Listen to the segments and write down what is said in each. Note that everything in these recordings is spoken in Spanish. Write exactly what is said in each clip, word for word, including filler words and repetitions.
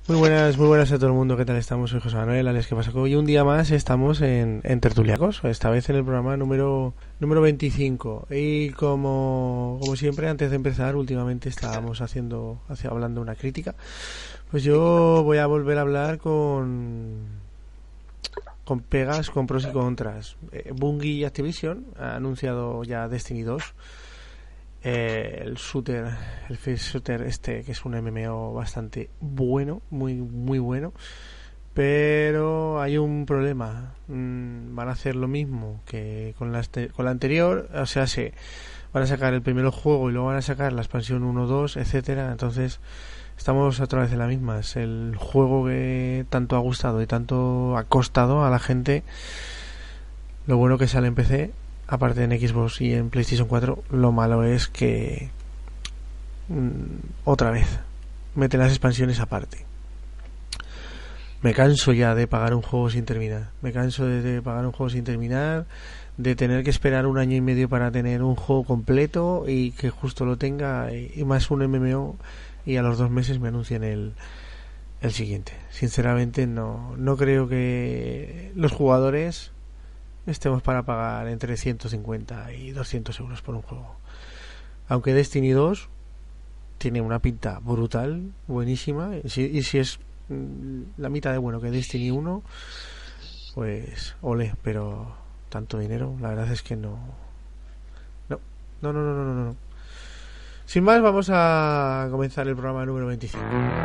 Muy buenas, muy buenas a todo el mundo. ¿Qué tal estamos? Soy José Manuel, alias ¿Qué pasa? Hoy un día más estamos en, en Tertuliacos, esta vez en el programa número número veinticinco. Y como, como siempre, antes de empezar, últimamente estábamos haciendo, hacia, hablando una crítica. Pues yo voy a volver a hablar con con pegas, con pros y contras. Eh, Bungie y Activision ha anunciado ya Destiny dos. Eh, el shooter, el face shooter este, que es un M M O bastante bueno, muy muy bueno, pero hay un problema. Mm, van a hacer lo mismo que con la, este, con la anterior, o sea, se van a sacar el primer juego y luego van a sacar la expansión uno, dos, etcétera. Entonces estamos otra vez en la misma. Es el juego que tanto ha gustado y tanto ha costado a la gente. Lo bueno que sale en P C, aparte en Xbox y en PlayStation cuatro, lo malo es que mmm, otra vez meten las expansiones aparte. Me canso ya de pagar un juego sin terminar. Me canso de, de pagar un juego sin terminar, de tener que esperar un año y medio para tener un juego completo y que justo lo tenga, y, y más un M M O, y a los dos meses me anuncien el, el siguiente. Sinceramente no, no creo que los jugadores estemos para pagar entre ciento cincuenta y doscientos euros por un juego. Aunque Destiny dos tiene una pinta brutal, buenísima, y si, y si es la mitad de bueno que Destiny uno, pues ole, pero tanto dinero, la verdad es que no. No, no, no, no, no, no. no. Sin más, vamos a comenzar el programa número veinticinco.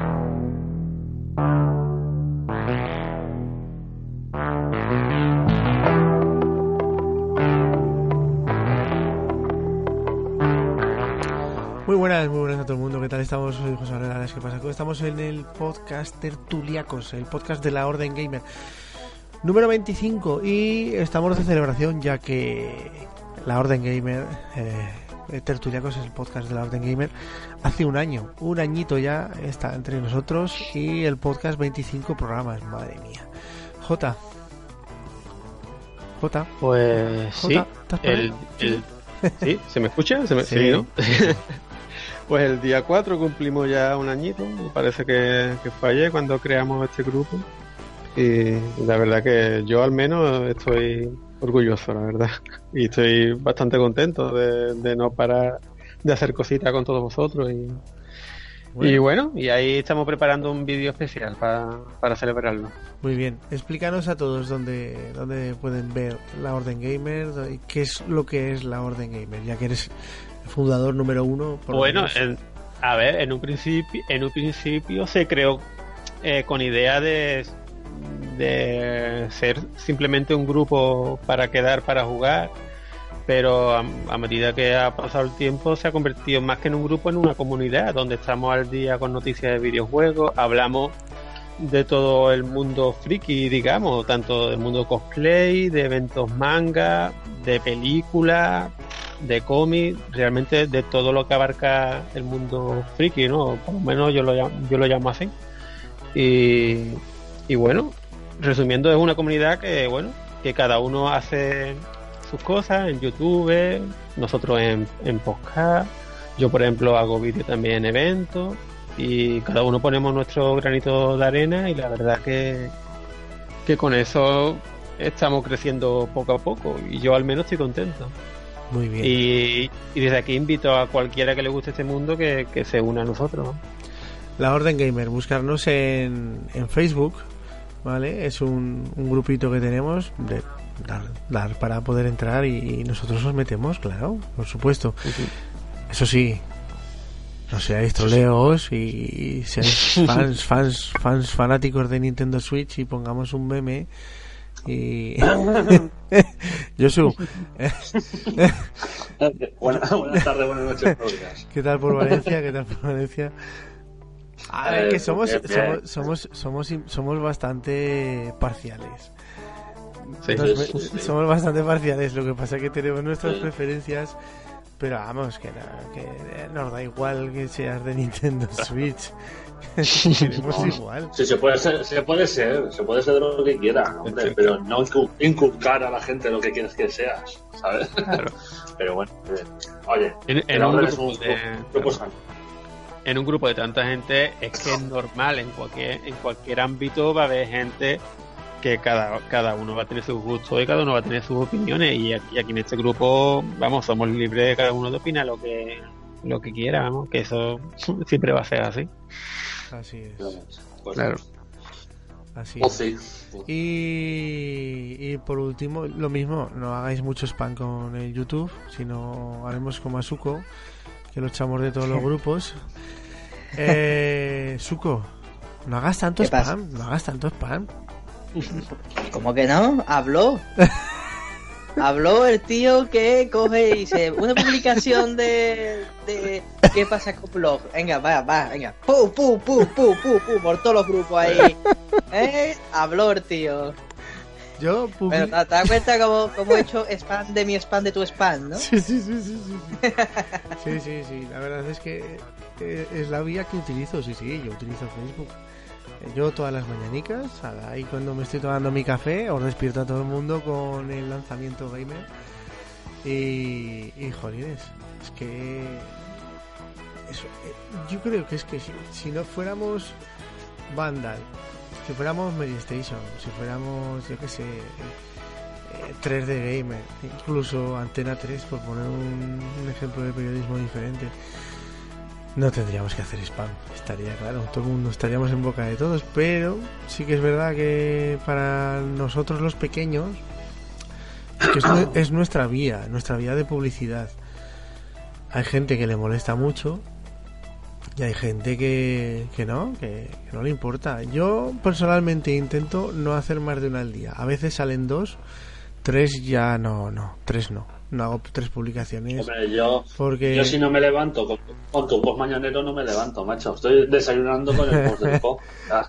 Muy buenas, muy buenas a todo el mundo. ¿Qué tal estamos? Soy José Manuel. ¿Qué pasa? Estamos en el podcast Tertuliacos, el podcast de la Orden Gamer número veinticinco, y estamos de celebración ya que la Orden Gamer, eh, Tertuliacos es el podcast de la Orden Gamer, hace un año, un añito ya está entre nosotros, y el podcast veinticinco programas, madre mía. Jota. Jota. Pues Jota, sí, el, el, ¿sí? ¿Se me escucha? ¿Se me, sí, sí, ¿no? Pues el día cuatro cumplimos ya un añito, me parece que, que fue ayer cuando creamos este grupo, y la verdad que yo al menos estoy orgulloso, la verdad, y estoy bastante contento de, de no parar de hacer cositas con todos vosotros, y bueno, y, bueno, y ahí estamos preparando un vídeo especial para, para celebrarlo. Muy bien, explícanos a todos dónde, dónde pueden ver la Orden Gamer y qué es lo que es la Orden Gamer, ya que eres el fundador número uno. Por bueno, en, a ver, en un principio, en un principio se creó eh, con idea de, de ser simplemente un grupo para quedar, para jugar, pero a, a medida que ha pasado el tiempo se ha convertido más que en un grupo en una comunidad donde estamos al día con noticias de videojuegos, hablamos de todo el mundo friki, digamos, tanto del mundo cosplay, de eventos manga, de películas, de cómics, realmente de todo lo que abarca el mundo friki, ¿no? Por lo menos yo lo llamo, yo lo llamo así. Y, y bueno, resumiendo, es una comunidad que, bueno, que cada uno hace sus cosas en YouTube, nosotros en, en podcast, yo por ejemplo hago vídeos también en eventos, y cada uno ponemos nuestro granito de arena, y la verdad que, que con eso estamos creciendo poco a poco, y yo al menos estoy contento. Muy bien. Y, y desde aquí invito a cualquiera que le guste este mundo que, que se una a nosotros. La Orden Gamer, buscarnos en, en Facebook, ¿vale? Es un, un grupito que tenemos de dar, dar para poder entrar, y, y nosotros os metemos, claro, por supuesto. Uh-huh. Eso sí, no seáis troleos y, y seáis fans, fans, fans fanáticos de Nintendo Switch, y pongamos un meme. Y Josu, buenas, buenas tardes, buenas noches, todos. ¿Qué tal por Valencia? ¿Qué tal por Valencia? A ver, que somos somos somos somos somos bastante parciales. Sí, Nos, sí, sí. Somos bastante parciales. Lo que pasa es que tenemos nuestras preferencias, pero vamos, que, no, que nos da igual que seas de Nintendo Switch. Queremos no, igual. Sí, se puede ser, se puede ser, se puede ser de lo que quiera, hombre, sí, pero no inculcar a la gente lo que quieres que seas, ¿sabes? Claro. Pero bueno, eh, oye, en, en un grupo de... en un grupo de tanta gente es que es normal, en cualquier en cualquier ámbito va a haber gente que cada cada uno va a tener sus gustos y cada uno va a tener sus opiniones, y aquí, aquí en este grupo, vamos, somos libres de cada uno de opinar lo que lo que quiera, vamos, que eso siempre va a ser así. Así es. Pues, Claro. Así oh, es. sí. Y, y por último, lo mismo, no hagáis mucho spam con el YouTube, sino haremos como a Suco, que lo echamos de todos los grupos. Eh, Suco, no hagas tanto ¿Qué pasa? spam, no hagas tanto spam. ¿Cómo que no? Habló. Habló el tío que coge y dice una publicación de, de ¿qué pasa con blog? Venga, va, va, venga. Pu, pu, pu, pu, pu, pu, por todos los grupos ahí. ¿Eh? Habló el tío. Yo publico... Pero te, te das cuenta cómo, cómo he hecho spam de mi spam de tu spam, ¿no? Sí, sí, sí, sí, sí. Sí, sí, sí. La verdad es que eh, es la vía que utilizo. Sí, sí, yo utilizo Facebook. Yo todas las mañanicas, ahí cuando me estoy tomando mi café, os despierto a todo el mundo con el lanzamiento gamer. Y, y jolines, es que eso, yo creo que es que si, si no fuéramos Vandal, si fuéramos Medistation, si fuéramos, yo qué sé, eh, tres D Gamer, incluso Antena tres, por poner un, un ejemplo de periodismo diferente, no tendríamos que hacer spam, estaría claro, todo el mundo estaríamos en boca de todos, pero sí que es verdad que para nosotros los pequeños que es, es nuestra vía, nuestra vía de publicidad. Hay gente que le molesta mucho y hay gente que, que no, que, que no le importa. Yo personalmente intento no hacer más de una al día, a veces salen dos, tres ya no, no, tres no. No hago tres publicaciones. Hombre, yo, porque... yo si no me levanto con, con tu post mañanero no me levanto, macho. Estoy desayunando con el post del post.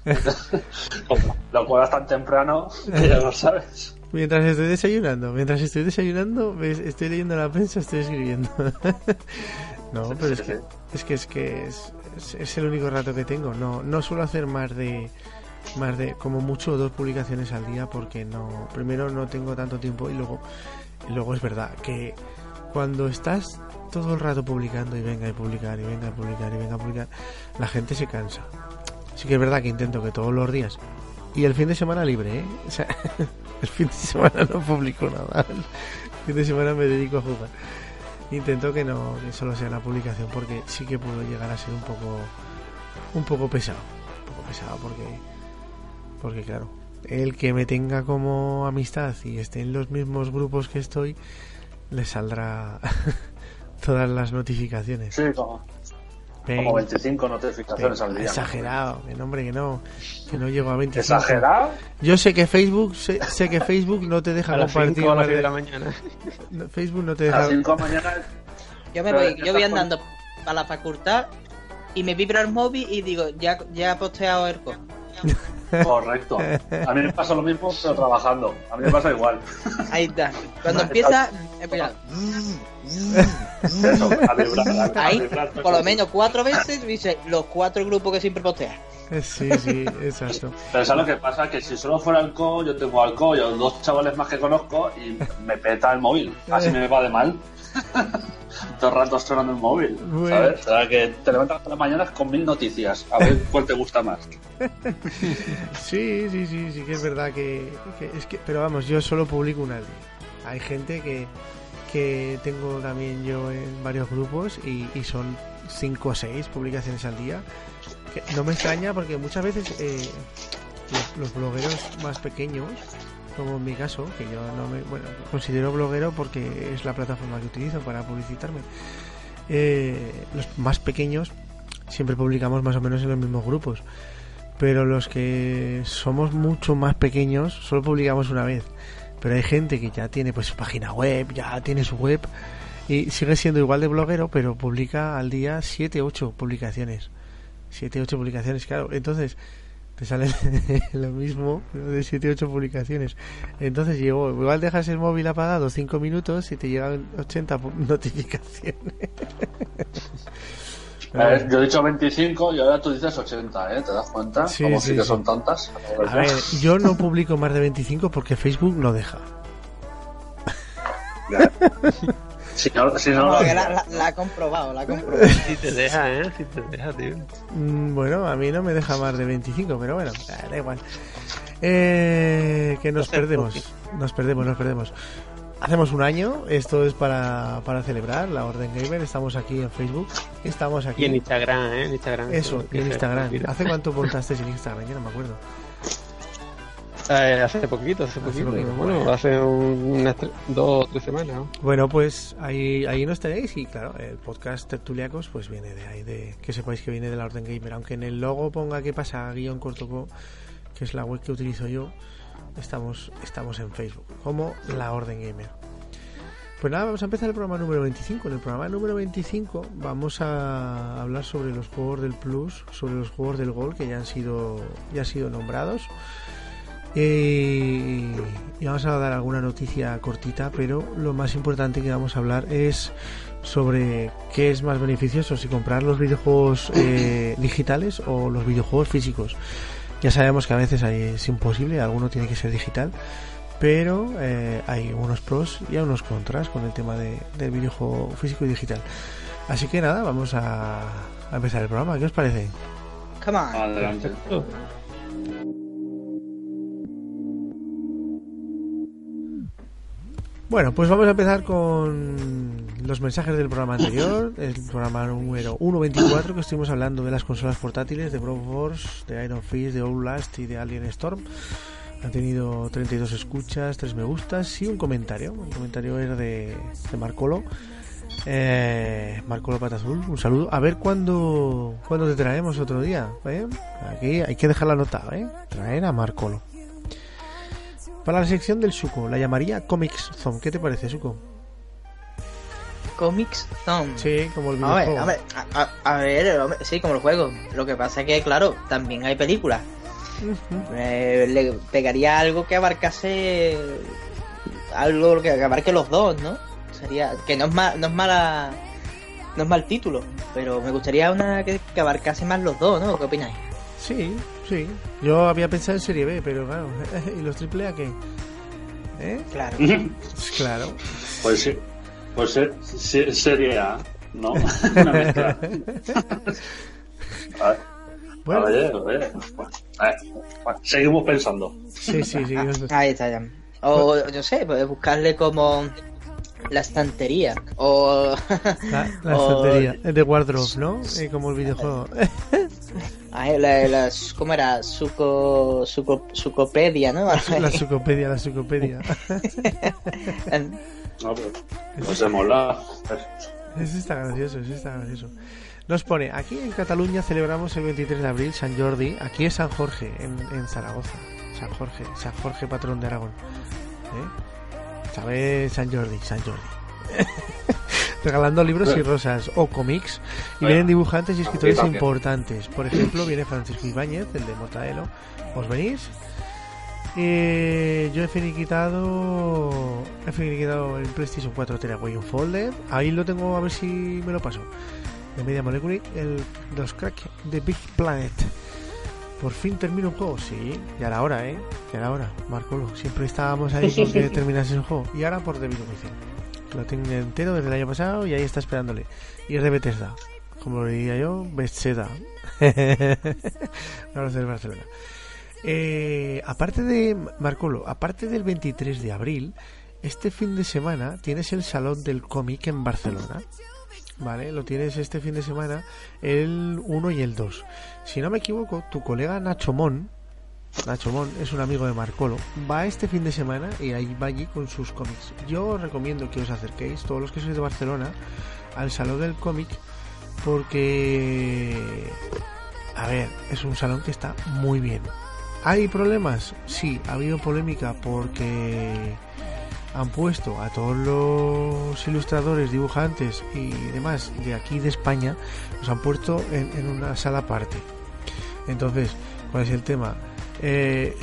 Lo cual es tan temprano que ya lo sabes. Mientras estoy desayunando, mientras estoy desayunando, estoy leyendo la prensa, estoy escribiendo. No, pero es que es que es que es, es, es el único rato que tengo. No, no suelo hacer más de más de como mucho dos publicaciones al día porque no, primero no tengo tanto tiempo y luego y luego es verdad que cuando estás todo el rato publicando y venga y publicar y venga a publicar y venga a publicar, la gente se cansa. Sí que es verdad que intento que todos los días y el fin de semana libre, ¿eh? O sea, el fin de semana no publico nada. El fin de semana me dedico a jugar. Intento que no que solo sea una publicación porque sí que puedo llegar a ser un poco un poco pesado, un poco pesado porque porque claro, el que me tenga como amistad y esté en los mismos grupos que estoy, le saldrá todas las notificaciones. Sí, como, como veinticinco notificaciones Venga, al día. Exagerado, que no, hombre, que no, que no llego a veinticinco. ¿Exagerado? Yo sé que Facebook, sé, sé que Facebook no te deja a las compartir cinco a las más seis de de la mañana. No, Facebook no te A deja. las cinco de la mañana. Yo me voy, yo voy andando a la facultad y me vibra el móvil y digo, ya, ya ha posteado Erco. Correcto. A mí me pasa lo mismo, pero trabajando. A mí me pasa igual. Ahí está. Cuando empieza, empieza. Eso, a vibrar. A, a Ahí, vibrar por lo menos cuatro veces, dice los cuatro grupos que siempre postea. Sí, sí, exacto. Pero ¿sabes lo que pasa? Que si solo fuera alcohol, yo tengo alcohol, yo dos chavales más que conozco y me peta el móvil. Así me va de mal. Todo el rato sonando el móvil, Bueno. ¿sabes? O sea, que te levantas por las mañanas con mil noticias. A ver cuál te gusta más. Sí, sí, sí, sí que es verdad que, que es que, pero vamos, yo solo publico una al día. Hay gente que que tengo también yo en varios grupos y, y son cinco o seis publicaciones al día. Que no me extraña porque muchas veces eh, los, los blogueros más pequeños, como en mi caso, que yo no me bueno considero bloguero porque es la plataforma que utilizo para publicitarme, eh, los más pequeños siempre publicamos más o menos en los mismos grupos, pero los que somos mucho más pequeños solo publicamos una vez. Pero hay gente que ya tiene pues su página web, ya tiene su web y sigue siendo igual de bloguero, pero publica al día siete ocho publicaciones. siete ocho publicaciones, claro. Entonces te sale lo mismo de siete ocho publicaciones. Entonces llegó, igual dejas el móvil apagado cinco minutos y te llegan ochenta notificaciones. A ver, yo he dicho veinticinco y ahora tú dices ochenta, ¿eh? ¿Te das cuenta? Sí, Como sí, si que sí. son tantas. A ver, yo no publico más de veinticinco porque Facebook no deja. Si no, si no, No, lo- que la, la- la ha comprobado, la ha comprobado. Si te deja, ¿eh? Si te deja, tío. Mm, Bueno, a mí no me deja más de veinticinco, pero bueno, eh, da igual. Eh, que nos Hacer perdemos, nos perdemos, nos perdemos. Hacemos un año, esto es para, para celebrar la Orden Gamer. Estamos aquí en Facebook, estamos aquí. Y en Instagram, ¿eh? En Instagram. Eso, y en Que se- Instagram. mira. ¿Hace cuánto montaste en Instagram? Yo no me acuerdo. Eh, hace poquito, hace poquito. poquito, bueno, bueno. hace un- unas tre- dos o tres semanas, ¿no? Bueno, pues ahí, ahí nos tenéis y claro, el podcast Tertuliacos pues viene de ahí, de que sepáis que viene de la Orden Gamer, aunque en el logo ponga que pasa guión cortoco, que es la web que utilizo yo, estamos, estamos en Facebook, como la Orden Gamer. Pues nada, vamos a empezar el programa número veinticinco. En el programa número veinticinco vamos a hablar sobre los juegos del Plus, sobre los juegos del Gol que ya han sido, ya han sido nombrados. Y, y vamos a dar alguna noticia cortita, pero lo más importante que vamos a hablar es sobre qué es más beneficioso, si comprar los videojuegos eh, digitales o los videojuegos físicos. Ya sabemos que a veces hay- es imposible, alguno tiene que ser digital, pero eh, hay unos pros y unos contras con el tema de, del videojuego físico y digital. Así que nada, vamos a, a empezar el programa. ¿Qué os parece? Come on. Adelante. Perfecto. Bueno, pues vamos a empezar con los mensajes del programa anterior, el programa número ciento veinticuatro, que estuvimos hablando de las consolas portátiles, de Broforce, de Iron Fist, de Outlast y de Alien Storm. Han tenido treinta y dos escuchas, tres me gustas y un comentario. Un comentario era de, de Marcolo. Eh, Marcolo Pata Azul, un saludo. A ver cuándo, cuándo te traemos otro día. ¿eh? Aquí hay que dejar la nota, ¿eh? Traer a Marcolo. Para la sección del Suco, la llamaría Comics Zone. ¿Qué te parece, Suco? Comics Zone. Sí, como el A ver, videojuego. a ver, a, a- a ver, hombre, sí, como el juego. Lo que pasa es que, claro, también hay películas. Ujú. Eh, le pegaría algo que abarcase algo que, que abarque los dos, ¿no? Sería que no es mal, no es mala, no es mal título, pero me gustaría una que, que abarcase más los dos, ¿no? ¿Qué opináis? Sí, sí. Yo había pensado en Serie B, pero claro. ¿Y los triple A qué? ¿Eh? Claro. Pues claro. Pues sí. Pues ser- se- serie A, ¿no? Una mezcla. A ver, Bueno, a ver, a ver. A ver, bueno, seguimos pensando. sí, sí, sí. nos- Ahí está ya. O yo sé, pues buscarle como la estantería o La, la o- estantería. Es de Wardrobe, ¿no? Eh, como el videojuego. Ay, la, la- ¿cómo era? Suco, suco, sucopedia, ¿no? La sucopedia, la sucopedia. No, pero, pues se mola. Eso está gracioso, eso está gracioso. Nos pone, aquí en Cataluña celebramos el veintitrés de abril San Jordi, aquí es San Jorge, en, en Zaragoza. San Jorge, San Jorge, patrón de Aragón. ¿Eh? ¿Sabes? San Jordi, San Jordi. Regalando libros y rosas o cómics, y vienen dibujantes y escritores también. importantes. Por ejemplo, viene Francisco Ibáñez, el de Mortadelo. ¿Os venís? Eh, yo he finiquitado he finiquitado el PlayStation cuatro Tearaway Unfolded. Ahí lo tengo, a ver si me lo paso. De Media Molecule, el de los crack de Big Planet. Por fin termino un juego, sí, ya era hora, eh. Ya era hora, Marcolo. Siempre estábamos ahí con que terminase el juego. Y ahora por Devil Within. Lo tengo entero desde el año pasado y ahí está esperándole. Y es de Bethesda. Como lo diría yo, Bethesda. Ahora es de Barcelona. Eh, aparte de Marcolo, aparte del veintitrés de abril, este fin de semana tienes el Salón del Cómic en Barcelona. Vale, lo tienes este fin de semana, el uno y el dos. Si no me equivoco, tu colega Nacho Mon, Nacho Mon es un amigo de Marcolo, va este fin de semana y ahí va allí con sus cómics. Yo os recomiendo que os acerquéis, todos los que sois de Barcelona, al Salón del Cómic, porque, a ver, es un salón que está muy bien. ¿Hay problemas? Sí, ha habido polémica porque han puesto a todos los ilustradores, dibujantes y demás de aquí de España, los han puesto en, en una sala aparte. Entonces, ¿cuál es el tema? Eh,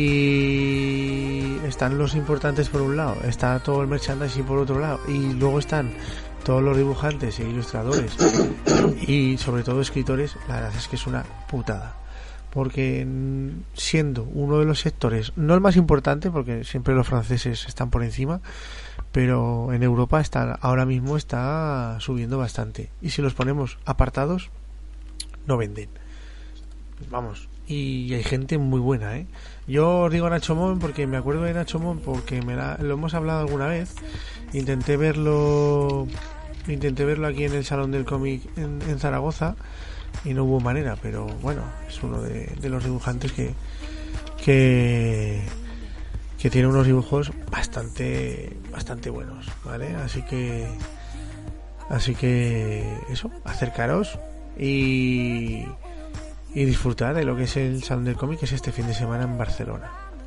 si están los importantes por un lado, está todo el merchandising por otro lado, y luego están todos los dibujantes e ilustradores y sobre todo escritores, la verdad es que es una putada. Porque siendo uno de los sectores, no el más importante, porque siempre los franceses están por encima, pero en Europa está ahora mismo está subiendo bastante. Y si los ponemos apartados, no venden. Vamos, y hay gente muy buena, ¿eh? Yo os digo Nachomon porque me acuerdo de Nachomon porque me la, lo hemos hablado alguna vez. Intenté verlo intenté verlo aquí en el Salón del Cómic en, en Zaragoza y no hubo manera, pero bueno, es uno de, de los dibujantes que que que tiene unos dibujos bastante bastante buenos, ¿vale? Así que así que eso, acercaros y y disfrutar de lo que es el Salón del Cómic, que es este fin de semana en Barcelona.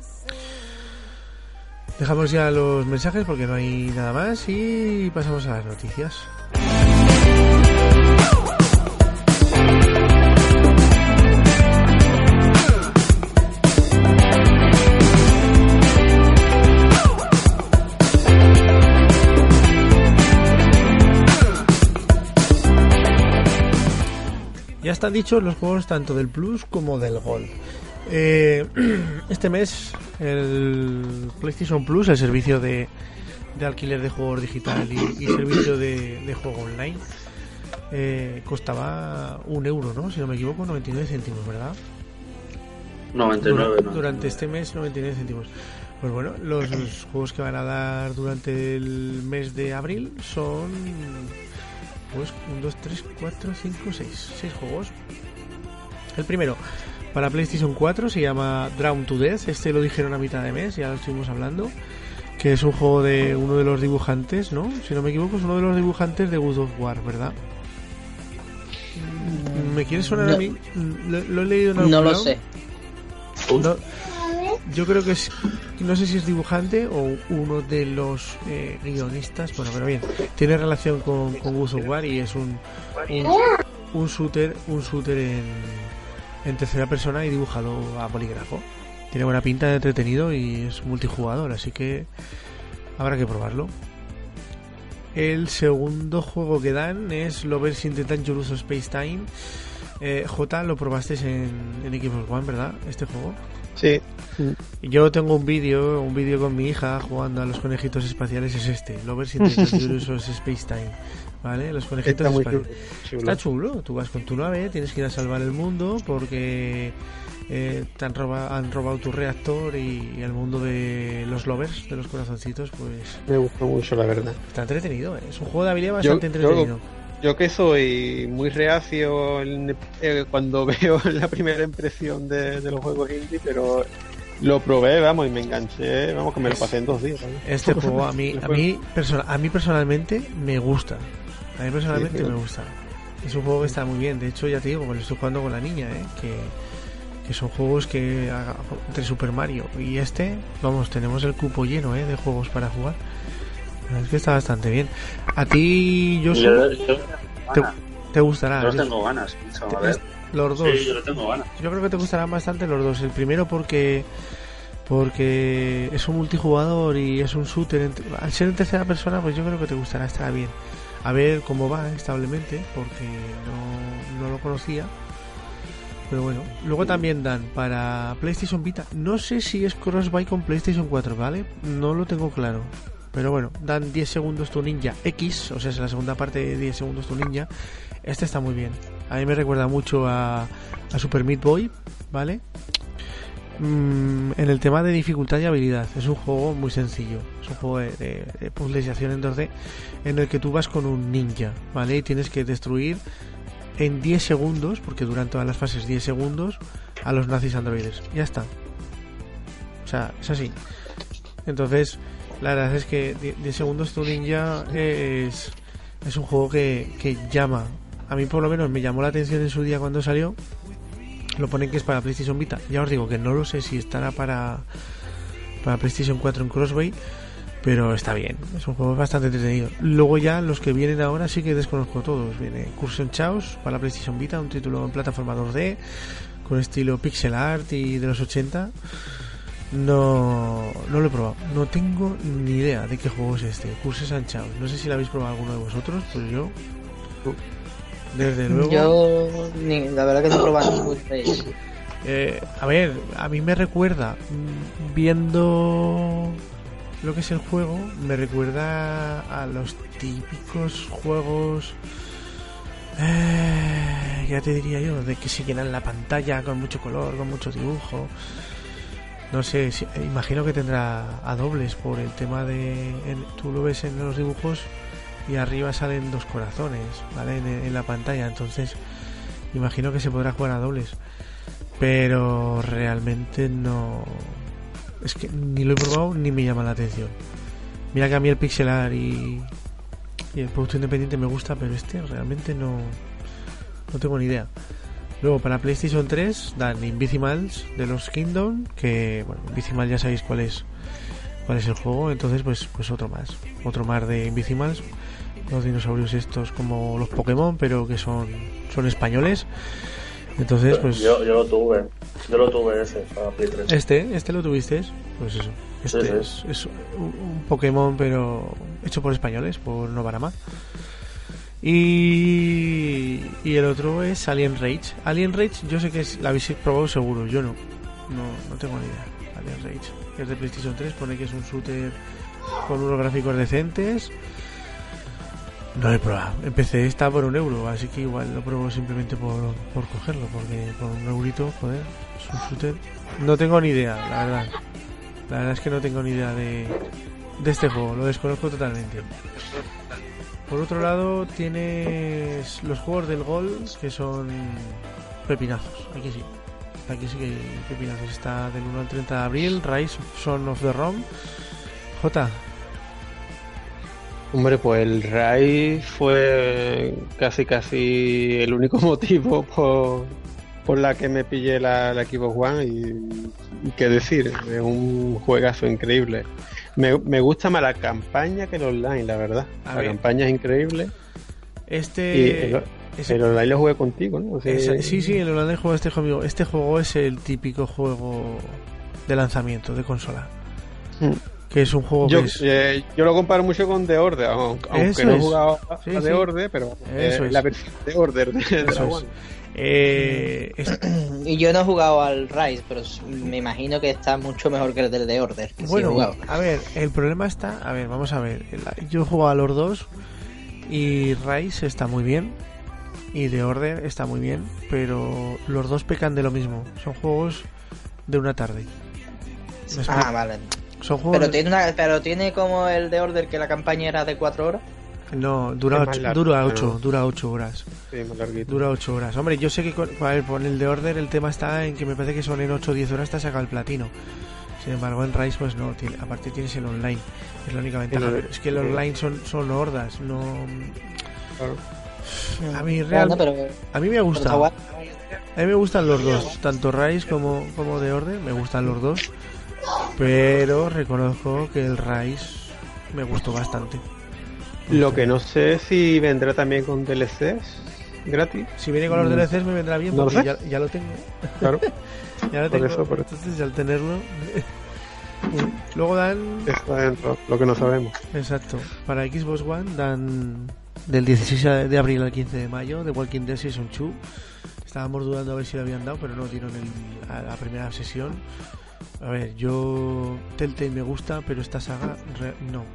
Dejamos ya los mensajes porque no hay nada más y pasamos a las noticias. Ya están dichos los juegos tanto del Plus como del Gold. Eh, este mes el PlayStation Plus, el servicio de, de alquiler de juegos digital y, y servicio de, de juego online, eh, costaba un euro, ¿no? Si no me equivoco, noventa y nueve céntimos, ¿verdad? noventa y nueve, Durante, durante este mes, noventa y nueve céntimos. Pues bueno, los, los juegos que van a dar durante el mes de abril son... pues uno, dos, tres, cuatro, cinco, seis seis juegos. El primero para PlayStation cuatro se llama Drown to Death. Este lo dijeron a mitad de mes, ya lo estuvimos hablando, que es un juego de uno de los dibujantes, ¿no? Si no me equivoco, es uno de los dibujantes de God of War, ¿verdad? ¿Me quiere sonar no, a mí? ¿Lo, lo he leído en algún No lo lado? sé. No, yo creo que es, no sé si es dibujante o uno de los eh, guionistas. Bueno, pero bien, tiene relación con, con God of War y es un un, un shooter un shooter en, en tercera persona y dibujado a bolígrafo. Tiene buena pinta, de entretenido y es multijugador, así que habrá que probarlo. El segundo juego que dan es Lovers in the Dangerous Space Time. eh, J, lo probaste en, en Xbox One, ¿verdad? Este juego. Sí. Yo tengo un vídeo, un vídeo con mi hija jugando a los conejitos espaciales, es este, Lovers in the Dangerous Space Time, ¿vale? Los conejitos Está muy espaciales. chulo. Está chulo, tú vas con tu nave, tienes que ir a salvar el mundo porque eh, te han, roba, han robado tu reactor y, y el mundo de los lovers, de los corazoncitos, pues Me gustó mucho, la verdad. está entretenido, ¿eh? Es un juego de habilidad bastante Yo- yo- entretenido. Yo que soy muy reacio en- eh, cuando veo la primera impresión de, de los juegos indie, pero lo probé, vamos, y me enganché, vamos, que me lo pasé en dos días. ¿vale? Este juego a mí, a mí, perso- a mí personalmente me gusta. A mí personalmente Sí, sí. me gusta. Es un juego que está muy bien. De hecho, ya te digo, lo estoy jugando con la niña, ¿eh? que, que son juegos que haga- entre Super Mario y este, vamos, tenemos el cupo lleno, ¿eh? de juegos para jugar. Es que está bastante bien. A ti, yo Yo, yo te, ganas. te gustará. Yo Yo- tengo ganas. A te- ver. es- los dos. Sí, yo le tengo ganas. Yo creo que te gustarán bastante los dos. El primero porque porque es un multijugador y es un shooter. En, al ser en tercera persona, pues yo creo que te gustará, estará bien. A ver cómo va establemente, porque no, no lo conocía. Pero bueno, luego también dan para PlayStation Vita. No sé si es cross-buy con PlayStation cuatro, ¿vale? No lo tengo claro. Pero bueno, dan diez segundos tu Ninja X, o sea, es la segunda parte de diez segundos tu Ninja. Este está muy bien. A mí me recuerda mucho a, a Super Meat Boy, ¿vale? Mm, en el tema de dificultad y habilidad, es un juego muy sencillo. Es un juego de, de, de puzzles y acción en dos D en el que tú vas con un ninja, ¿vale? Y tienes que destruir en diez segundos, porque duran todas las fases diez segundos, a los nazis androides. Ya está. O sea, es así. Entonces, la verdad es que diez segundos tu ninja es, es un juego que, que llama. A mí por lo menos me llamó la atención en su día cuando salió. Lo ponen que es para PlayStation Vita. Ya os digo que no lo sé si estará para para PlayStation cuatro en Crossbuy, pero está bien. Es un juego bastante entretenido. Luego ya los que vienen ahora sí que desconozco todos. Viene Cursion Chaos para la PlayStation Vita, un título en plataforma dos D con estilo pixel art y de los ochenta. No, no lo he probado. No tengo ni idea de qué juego es este. Cursion Chaos. No sé si lo habéis probado alguno de vosotros, pues yo desde luego. Yo, ni, la verdad que no he probado ninguno de ellos. Eh, a ver, a mí me recuerda mm, viendo lo que es el juego me recuerda a los típicos juegos, eh, ya te diría yo, de que se llenan la pantalla con mucho color, con mucho dibujo. No sé, si, imagino que tendrá a dobles por el tema de... En, tú lo ves en los dibujos y arriba salen dos corazones, ¿vale? En, en la pantalla, entonces imagino que se podrá jugar a dobles. Pero realmente no... Es que ni lo he probado ni me llama la atención. Mira que a mí el pixelar y, y el producto independiente me gusta, pero este realmente no... No tengo ni idea. Luego para PlayStation tres dan Invisimals de los Kingdom, que bueno, Invisimals ya sabéis cuál es cuál es el juego, entonces pues pues otro más, otro más de Invisimals, los dinosaurios estos como los Pokémon, pero que son son españoles. Entonces pues yo, yo lo tuve, yo lo tuve ese para Play tres. Este, este lo tuviste, pues eso. Este sí, sí. Es, es un, un Pokémon pero hecho por españoles, por Novarama. Y, y el otro es Alien Rage. Alien Rage, yo sé que es, la habéis probado seguro, yo no. No, no tengo ni idea. Alien Rage, que es de PlayStation tres, pone que es un shooter con unos gráficos decentes. No lo he probado. Empecé, está por un euro, así que igual lo pruebo simplemente por, por cogerlo, porque por un eurito, joder, es un shooter. No tengo ni idea, la verdad. La verdad es que no tengo ni idea de, de este juego, lo desconozco totalmente. Por otro lado tienes los juegos del Gol, que son pepinazos. Aquí sí, aquí sí que hay pepinazos. Está del uno al treinta de abril, Rise of Son of the Realm. J. Hombre, pues el Rise fue casi casi el único motivo por, por la que me pillé la, la Xbox One y, y qué decir, es un juegazo increíble. Me, me gusta más la campaña que el online, la verdad. A la ver. campaña es increíble. Este... Y el, ese- el online lo jugué contigo, ¿no? O sea, ese- sí, sí, el online juego este conmigo. Este juego es el típico juego de lanzamiento de consola. Mm. Que es un juego Yo, que es... eh, yo lo comparo mucho con The Order, aunque, aunque Eso no he es. jugado a, Sí, a The sí. Order, pero eh, Eso es. la versión de Order de, de Eso la es. One. Eh, es- Y yo no he jugado al Rise, pero s- me imagino que está mucho mejor que el del The Order. Que sí he Bueno, jugado. a ver, el problema está... A ver, vamos a ver. El- Yo he jugado a los dos y Rise está muy bien y The Order está muy bien, pero los dos pecan de lo mismo. Son juegos de una tarde. ¿Me explico? Ah, vale. Son juegos... Pero tiene, una, pero tiene como el The Order que la campaña era de cuatro horas. No, dura Es más ocho, largo, dura pero- ocho, dura ocho horas. Sí, más larguito. Dura ocho horas. Hombre, yo sé que con, a ver, con el de Order el tema está en que me parece que son en ocho o diez horas te saca el platino. Sin embargo, en Rise pues no, tiene, aparte tienes el online. Es la única ventaja. El- Pero es que el online son, son hordas, no... Claro. A mí real, Bueno, pero, a mí me pero gusta. está guay. A mí me gustan los dos, tanto Rise como, como The Order, me gustan los dos. Pero reconozco que el Rise me gustó bastante. Lo que no sé es si vendrá también con D L Cs gratis. Si viene con los D L Cs me vendrá bien No lo porque sé. ya, ya lo tengo. Claro. Ya lo Por tengo. eso, por eso. Entonces al tenerlo... Luego dan... Está dentro, lo que no sabemos. Exacto. Para Xbox One dan del dieciséis de abril al quince de mayo The Walking Dead Season dos. Estábamos dudando a ver si lo habían dado, pero no dieron el, a la primera sesión. A ver, yo Telltale me gusta, pero esta saga re- no.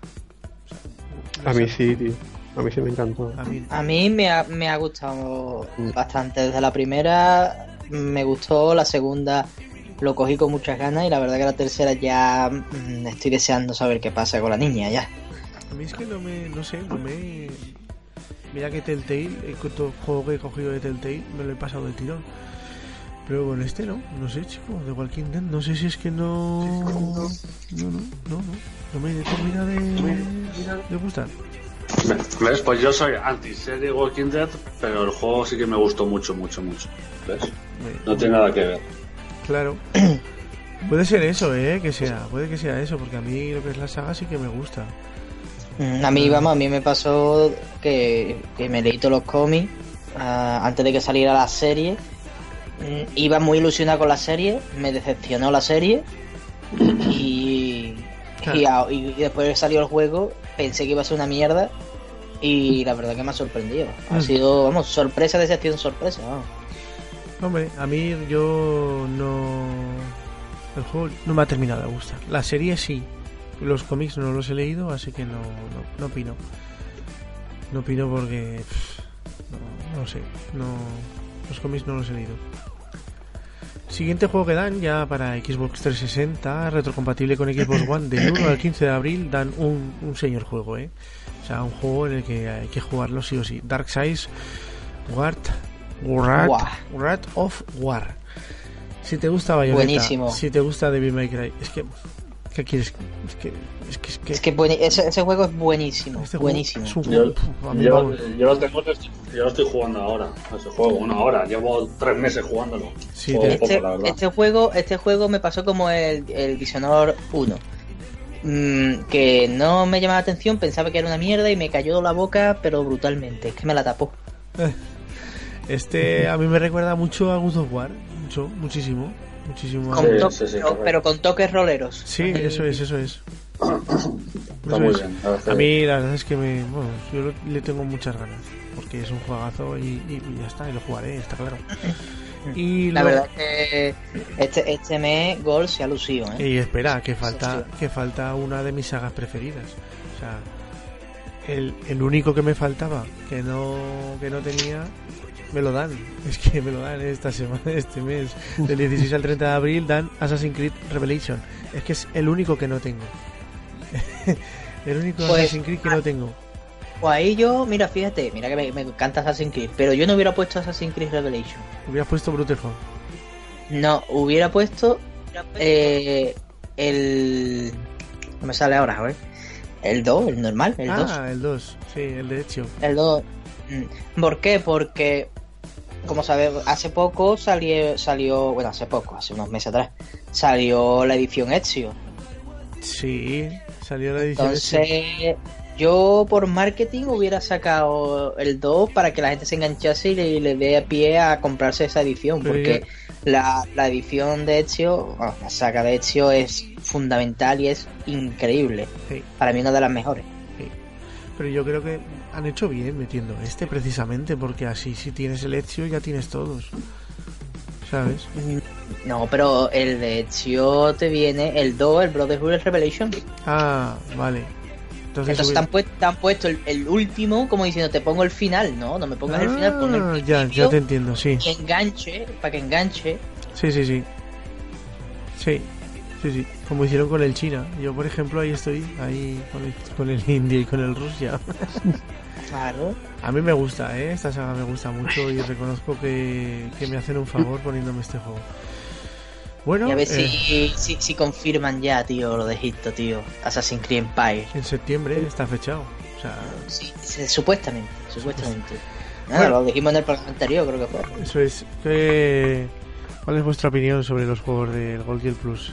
A mí sí, tío. A mí sí me encantó. A mí, A mí me ha, me ha gustado Mm. bastante. Desde la primera me gustó, la segunda lo cogí con muchas ganas y la verdad que la tercera ya mm, estoy deseando saber qué pasa con la niña ya. a mí es que no me, no sé, no me. Mira que Telltale, el todo juego que he cogido de Telltale me lo he pasado de tirón. Pero con este no, no sé, chico, de Walking Dead, no sé si es que no. No, no, no, no, no me termina de, de gustar. ¿Ves? Pues yo soy anti-serie Walking Dead, pero el juego sí que me gustó mucho, mucho, mucho. ¿Ves? No tiene nada que ver. Claro. Puede ser eso, eh, que sea, puede que sea eso, porque a mí lo que es la saga sí que me gusta. Mm, A mí, vamos, a mí me pasó que, que me leí todos los cómics ah, antes de que saliera la serie. Mm, Iba muy ilusionado con la serie, me decepcionó la serie y, y, a- y después que salió el juego pensé que iba a ser una mierda y la verdad que me ha sorprendido. Ha Mm. sido, vamos, sorpresa, decepción, sorpresa. Vamos. Hombre, a mí yo no... El juego no me ha terminado de gustar. La serie sí, Los cómics no los he leído, así que no, no, no opino. No opino porque... Pff, no, no sé, no, los cómics no los he leído. Siguiente juego que dan ya para Xbox trescientos sesenta, retrocompatible con Xbox One, del uno al quince de abril, dan un, un señor juego, ¿eh? O sea, un juego en el que hay que jugarlo sí o sí. Darkseid Wrath, Wrath, Wrath of War. Si te gusta Bayonetta, buenísimo. Si te gusta Devil May Cry, es que... ¿Qué quieres? Es que... Es que, es que, es que buen, ese, ese juego es buenísimo, este buenísimo. Es un juego, yo, puf, a mí yo, vamos. yo, lo tengo, yo lo estoy jugando ahora, ese juego, una hora. Llevo tres meses jugándolo. Sí, Juego te... poco, este, la verdad. este juego este juego me pasó como el, el Dishonored uno. Mm, que no me llamaba la atención, pensaba que era una mierda y me cayó la boca, pero brutalmente. Es que me la tapó. Este a mí me recuerda mucho a God of War, mucho, muchísimo, muchísimo. Con Sí, to- sí, sí, pero, correcto. pero con toques roleros. Sí, Ay, eso es, eso es. Está Eso muy es. bien. la verdad A que- mí la verdad es que me, bueno, yo lo- le tengo muchas ganas, porque es un juegazo y, y- y ya está, y lo jugaré, está claro. Y La lo- verdad es que este, este mes Gol se ha lucido, ¿eh? Y espera, que falta, Sí, sí. que falta una de mis sagas preferidas. O sea, el, el único que me faltaba, que no, que no tenía, me lo dan. Es que me lo dan esta semana, este mes. Del dieciséis al treinta de abril dan Assassin's Creed Revelation. Es que es el único que no tengo. El único Pues- Assassin's Creed que no tengo. Pues ahí yo, mira, fíjate, mira que me, me encanta Assassin's Creed, pero yo no hubiera puesto Assassin's Creed Revelation. Hubieras puesto Brutterfall. No, hubiera puesto eh, el... No me sale ahora, a ver. El dos, el normal, el dos. Ah, el dos. Sí, el de hecho. El dos. Mm. ¿Por qué? Porque, como sabes, hace poco salió, salió, bueno, hace poco, hace unos meses atrás, salió la edición Ezio. Sí, salió la edición. Entonces, yo por marketing hubiera sacado el dos para que la gente se enganchase y le, le dé pie a comprarse esa edición, Pero porque yo- la, la edición de Ezio, bueno, la saga de Ezio es fundamental y es increíble. Sí. Para mí una de las mejores. Sí. Pero yo creo que han hecho bien metiendo este precisamente, porque así si tienes el Ezio ya tienes todos. ¿Sabes? No, pero el de Ezio te viene el dos, el Brotherhood Revelation. Ah, vale. Entonces, Entonces te han, puesto, te han puesto el, el último como diciendo te pongo el final, no, no me pongas el final, ponme Ah, el ya, principio ya te entiendo, sí. y enganche, para que enganche. Sí, sí, sí. Sí, sí, sí. Como hicieron con el China. Yo, por ejemplo, ahí estoy, ahí con el, con el India y con el Rusia. Claro. A mí me gusta, ¿eh? Esta saga me gusta mucho y reconozco que, que me hacen un favor poniéndome este juego. Bueno, Y a ver eh, si, si, si confirman ya, tío, lo de Egipto, tío. Assassin's Creed Empire. en septiembre está fechado. O sea, Sí, sí, supuestamente, supuestamente. Ah, Bueno. lo dijimos en el programa anterior, creo que fue. eso es. ¿Qué... ¿Cuál es vuestra opinión sobre los juegos del Gold y el Plus?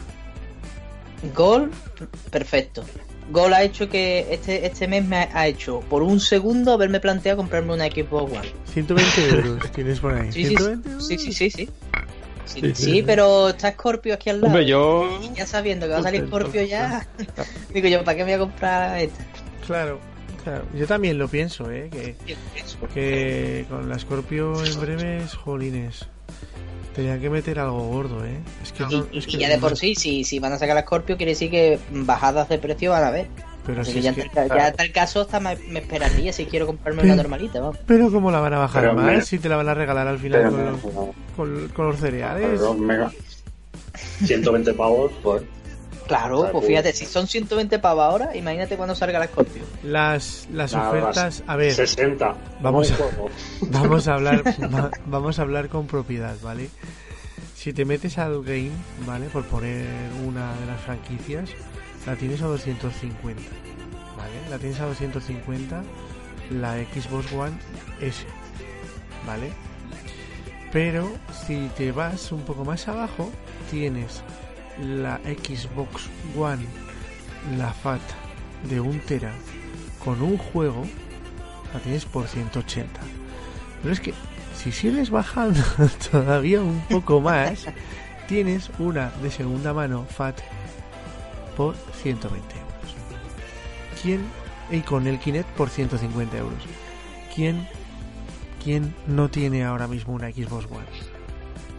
Gol, perfecto. Gol ha hecho que este, este mes me ha, ha hecho por un segundo haberme planteado comprarme una Xbox One. ciento veinte euros tienes por ahí. Sí, sí, ¿ciento veinte euros? sí, sí, sí, sí. Sí, Sí, sí, sí. pero está Scorpio aquí al lado. Hombre, yo... Y ya sabiendo que va a salir Contento. Scorpio ya, digo yo, ¿para qué me voy a comprar esta? Claro, claro. Yo también lo pienso, ¿eh? Que, que con la Scorpio en breves, jolines. Tenían que meter algo gordo, ¿eh? Es que no, Y, es y que ya de no- por sí, si, si van a sacar a Scorpio, quiere decir que bajadas de precio van a haber. Pero Así si que es ya, que- en tal, ya en tal caso hasta me, me esperaría si quiero comprarme Pero- una normalita, vamos. Pero ¿cómo la van a bajar Pero más me- si te la van a regalar al final Pero con, me- los, con, con los cereales? Pero mega. ciento veinte pavos, pues. Claro, Claro. pues fíjate, si son ciento veinte pavos ahora, imagínate cuando salga la Scorpio. Las, las nada, ofertas... A ver, sesenta. Vamos Un a- juego. vamos a hablar va- vamos a hablar con propiedad, ¿vale? Si te metes al game, ¿vale? Por poner una de las franquicias, la tienes a doscientos cincuenta, ¿vale? La tienes a doscientos cincuenta la Xbox One S, ¿vale? Pero si te vas un poco más abajo, tienes la Xbox One, la Fat de un tera con un juego, la tienes por ciento ochenta. Pero es que si sigues bajando todavía un poco más, tienes una de segunda mano Fat por ciento veinte euros. ¿Quién? Y con el Kinect por ciento cincuenta euros. ¿Quién? ¿Quién no tiene ahora mismo una Xbox One?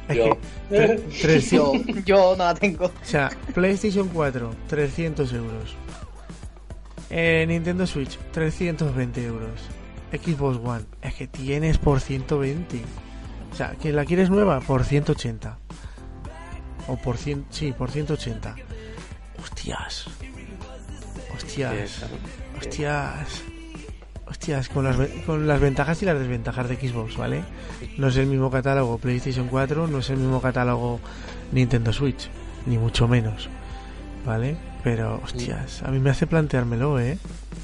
Yo. Tre- tres- Yo, yo no la tengo. O sea, PlayStation cuatro, trescientos euros. Eh, Nintendo Switch, trescientos veinte euros. Xbox One, es que tienes por ciento veinte. O sea, que la quieres nueva por ciento ochenta. O por cien, sí, por ciento ochenta. Hostias. Hostias. Hostias. Hostias, con las, con las ventajas y las desventajas de Xbox, ¿vale? No es el mismo catálogo PlayStation cuatro, no es el mismo catálogo Nintendo Switch, ni mucho menos, ¿vale? Pero, hostias, a mí me hace planteármelo, ¿eh?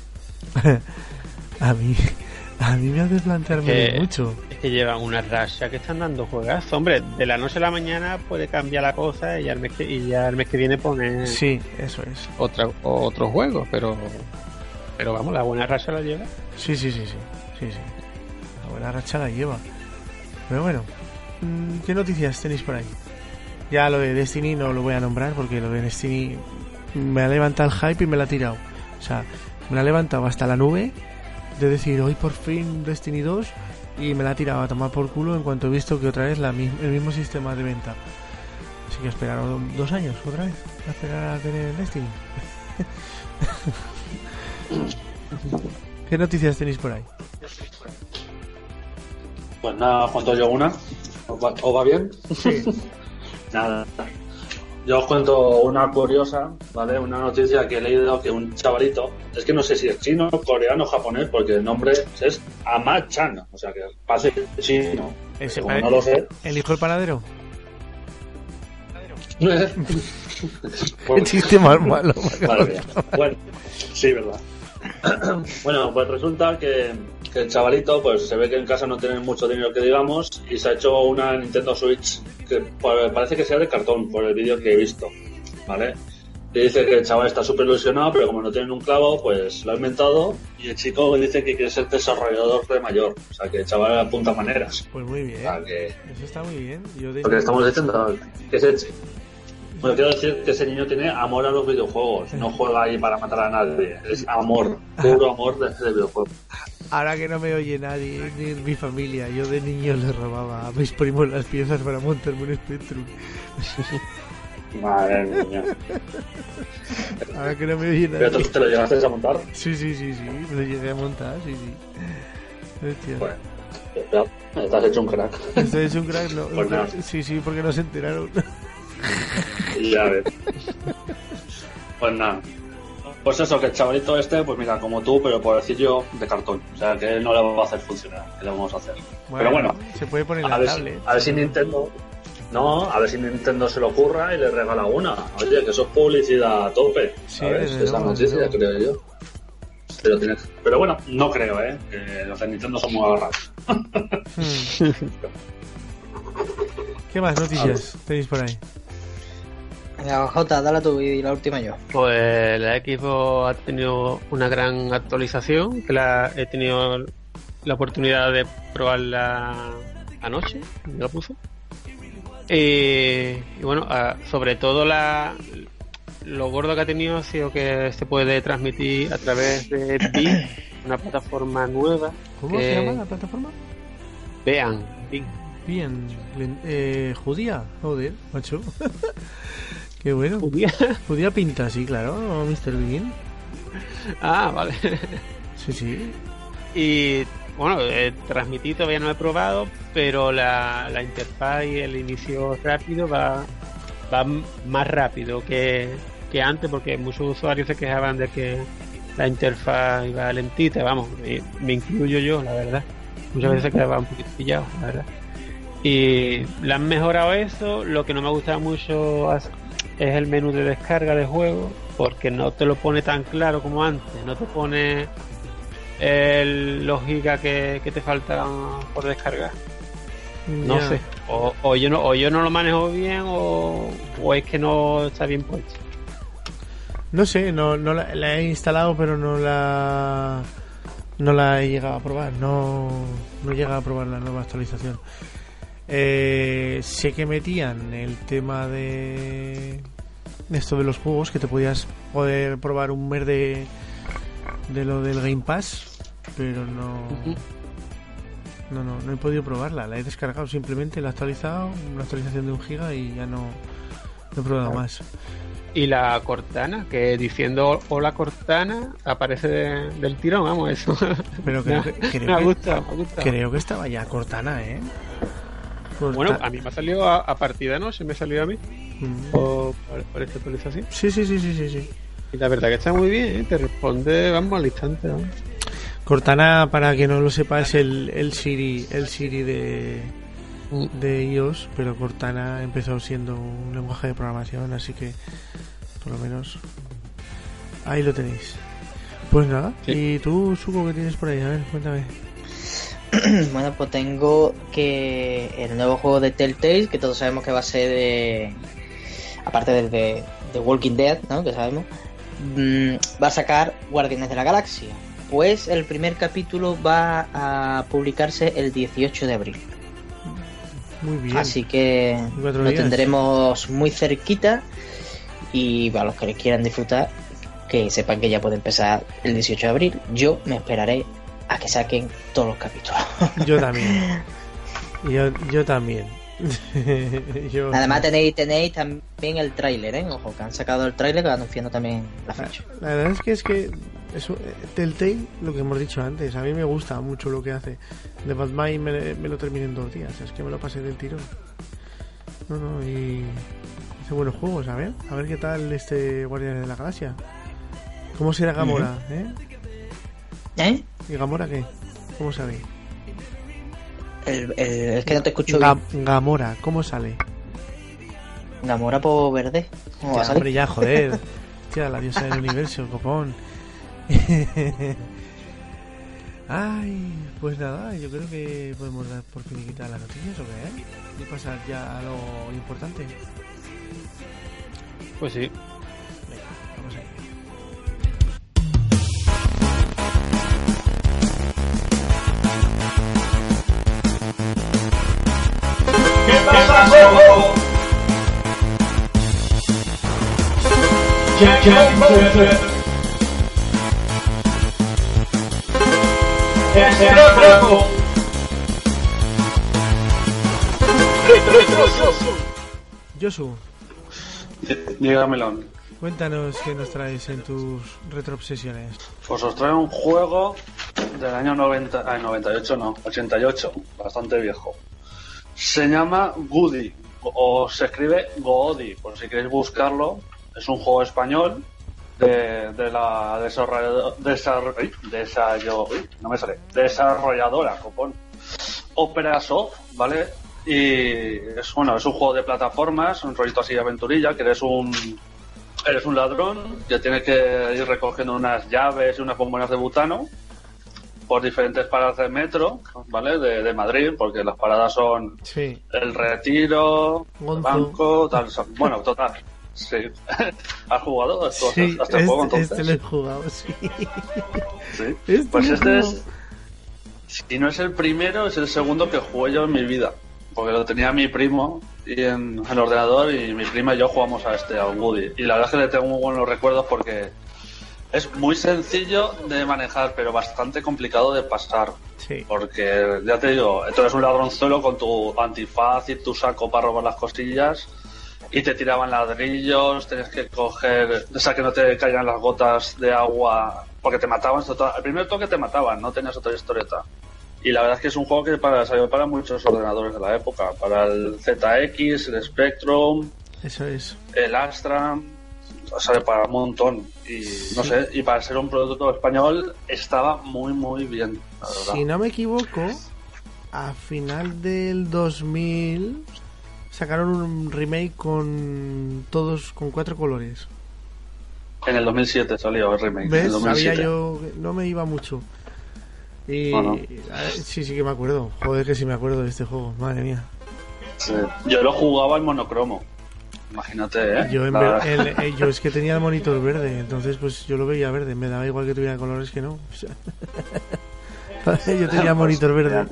a mí a mí me hace planteármelo que, mucho. Es que llevan una racha que están dando juegazos. Hombre, de la noche a la mañana puede cambiar la cosa y, al mes que, y ya el mes que viene pone Sí, eso es. otra, otro juego, pero pero vamos, la buena racha la lleva. Sí, sí, sí, sí, sí, sí. La buena racha la lleva. Pero bueno, ¿qué noticias tenéis por ahí? Ya lo de Destiny no lo voy a nombrar porque lo de Destiny me ha levantado el hype y me la ha tirado. O sea, me la ha levantado hasta la nube de decir hoy por fin Destiny dos y me la ha tirado a tomar por culo en cuanto he visto que otra vez la, el mismo sistema de venta. Así que esperaron dos años otra vez a esperar a tener Destiny. ¿Qué noticias tenéis por ahí? Pues nada, os cuento yo una. ¿Os va, os va bien? Sí. Nada. Yo os cuento una curiosa, ¿vale? Una noticia que he leído que un chavalito, es que no sé si es chino, coreano o japonés, porque el nombre es Ama-chan, o sea que parece chino. Ese Como no lo sé. ¿El hijo del panadero? Pues, El chiste más malo. madre mía. Bueno, sí, verdad. Bueno, pues resulta que, que el chavalito, pues se ve que en casa no tienen mucho dinero que digamos y se ha hecho una Nintendo Switch que pues, parece que sea de cartón por el vídeo que he visto, ¿vale? Y dice que el chaval está súper ilusionado, pero como no tienen un clavo, pues lo ha inventado y el chico dice que quiere ser desarrollador de mayor, o sea que el chaval apunta maneras. Pues muy bien. O sea que... Eso está muy bien. Yo de... Porque estamos diciendo que ese... Bueno, quiero decir que ese niño tiene amor a los videojuegos, no juega ahí para matar a nadie, es amor, puro amor de, de videojuegos. Ahora que no me oye nadie, ni en mi familia, yo de niño le robaba a mis primos las piezas para montarme un Spectrum. Madre mía. Ahora que no me oye nadie. ¿Pero tú te lo llegaste a montar? Sí, sí, sí, sí, me lo llegué a montar, sí, sí. Hostia. Bueno, ya, estás hecho un crack. Estoy hecho un crack, no. Pues nada. Sí, sí, porque no se enteraron. Y ya ves. Pues nada. Pues eso, que el chavalito este, pues mira, como tú, pero por decir yo, de cartón. O sea, que no le va a hacer funcionar. ¿Qué le vamos a hacer? Bueno, pero bueno, se puede poner a la ver, si, tablet. a ver si Nintendo... No, a ver si Nintendo se lo ocurra y le regala una. Oye, que eso es publicidad a tope. Sí, ¿Sabes? desde Esa luego, noticia, desde creo yo. Pero, tiene... pero bueno, no creo, ¿eh? Que los de Nintendo son muy agarrados. Hmm. ¿Qué más noticias tenéis por ahí? Venga, Jota, dale tú y la última yo. Pues la Xbox ha tenido una gran actualización, que la he tenido la oportunidad de probarla anoche, me la puse. Y, y bueno, a, sobre todo la lo gordo que ha tenido ha sido que se puede transmitir a través de Bing, una plataforma nueva. ¿Cómo que... se llama la plataforma? Vean, Bing. Bien, eh, judía, joder, macho. Qué bueno. ¿Judía? Judía pinta, sí, claro, mister Bean. Ah, vale. Sí, sí. Y bueno, eh, transmitir todavía no he probado, pero la, la interfaz y el inicio rápido va, va más rápido que, que antes, porque muchos usuarios se quejaban de que la interfaz iba lentita, vamos, me, me incluyo yo, la verdad. Muchas veces se quedaba un poquito pillado, la verdad. Y le han mejorado eso. Lo que no me gusta mucho es el menú de descarga de juego, porque no te lo pone tan claro como antes, no te pone el, los gigas que, que te faltan por descargar. No Ya. sé, o, o yo no o yo no lo manejo bien o, o es que no está bien puesto. No sé, no, no la, la he instalado, pero no la no la he llegado a probar. No, no he llegado a probar la nueva actualización. Eh, sé que metían el tema de esto de los juegos, que te podías poder probar un mes de de lo del Game Pass, pero no No, no, no he podido probarla. La he descargado simplemente, la he actualizado, una actualización de un giga y ya no, no he probado más. Y la Cortana, que diciendo hola Cortana aparece de, del tirón, vamos, eso. me, Pero creo que, creo me ha que, gustado, me ha gustado. Creo que estaba ya Cortana, ¿eh? Corta... Bueno, a mí me ha salido a, a partida, ¿no? Se me ha salido a mí. Mm. O por, por esta actualización. Sí, sí, sí, sí, sí, sí. Y la verdad que está muy bien, ¿eh? Te responde, vamos, al instante, vamos. Cortana, para que no lo sepa, es el, el Siri, el Siri de, de iOS, pero Cortana empezó siendo un lenguaje de programación, así que por lo menos ahí lo tenéis. Pues nada, sí. ¿Y tú, Suco, qué tienes por ahí? A ver, cuéntame. Bueno, pues tengo que el nuevo juego de Telltale, que todos sabemos que va a ser de, aparte del de, de Walking Dead, ¿no? Que sabemos, mmm, va a sacar Guardianes de la Galaxia. Pues el primer capítulo va a publicarse el dieciocho de abril. Muy bien. Así que lo días. tendremos muy cerquita. Y para los que les quieran disfrutar, que sepan que ya puede empezar el dieciocho de abril. Yo me esperaré a que saquen todos los capítulos. Yo también. Yo, yo también. yo... Además tenéis tenéis también el tráiler, ¿eh? Ojo, que han sacado el tráiler, que van anunciando también la fecha. La, la verdad es que es que eso, Telltale, lo que hemos dicho antes, a mí me gusta mucho lo que hace. De Batman me, me lo terminé en dos días, es que me lo pasé del tirón. No, no, y hace buenos juegos, a ver, a ver qué tal este Guardianes de la Galaxia. ¿Cómo será Gamora, uh-huh. eh? ¿Eh? ¿Y Gamora qué? ¿Cómo sale? El, el, es que no te escucho Ga- bien. Gamora, ¿cómo sale? Gamora por verde. ¿Cómo ya, va a salir? Hombre, ya, joder. Tía, la diosa del universo, copón. Ay, pues nada, yo creo que podemos dar por finiquitar las noticias, ¿o qué? ¿Eh? Y pasar ya a lo importante. Pues sí. Venga, vamos ahí. ¿Qué pasa, Coco? ¿Qué, qué dices? ¡Es el otro! Josu, dígamelo. cuéntanos qué nos traes en tus retroobsesiones. Pues os traigo un juego del año noventa, ah, noventa y ocho no, ochenta y ocho, bastante viejo. Se llama Goody, o se escribe Goody, por si queréis buscarlo. Es un juego español de, de la desarrolladora, desarroll, desarroll, no me sale, desarrolladora, copón, Opera Soft, ¿vale? Y es bueno, es un juego de plataformas, un rollito así de aventurilla, que eres un eres un ladrón que tiene que ir recogiendo unas llaves y unas bombonas de butano por diferentes paradas de metro, ¿vale? De, de Madrid, porque las paradas son sí. El Retiro, Gonzo. El Banco, tal, bueno, total. Sí. ¿Has jugado hasta, sí, hasta el juego entonces? Este lo he jugado, sí. ¿Sí? Este pues este juego. es, si no es el primero, es el segundo que jugué yo en mi vida, porque lo tenía mi primo y en el ordenador, y mi prima y yo jugamos a este, a Woody, y la verdad es que le tengo muy buenos recuerdos porque es muy sencillo de manejar, pero bastante complicado de pasar. Sí. Porque, ya te digo, tú eres un ladronzuelo con tu antifaz y tu saco para robar las cosillas, y te tiraban ladrillos, tenías que coger, o sea, que no te caigan las gotas de agua, porque te mataban. El primer toque te mataban, no tenías otra historieta. Y la verdad es que es un juego que para, salió para muchos ordenadores de la época, para el Z X, el Spectrum, eso es, el Astra, sale para un montón. Y sí. No sé, y para ser un producto español estaba muy muy bien, la verdad. Si no me equivoco, a final del dos mil sacaron un remake con todos, con cuatro colores. En el dos mil siete salió el remake. ¿Ves? En el dos mil siete. Sabía yo, no me iba mucho. Y no, no. sí, sí que me acuerdo. Joder, que sí me acuerdo de este juego, madre mía. Sí. Yo lo jugaba en monocromo. Imagínate, ¿eh? Yo, en la... ver, el, el, yo es que tenía el monitor verde, entonces pues yo lo veía verde. Me daba igual que tuviera colores que no. O sea, yo tenía monitor verde.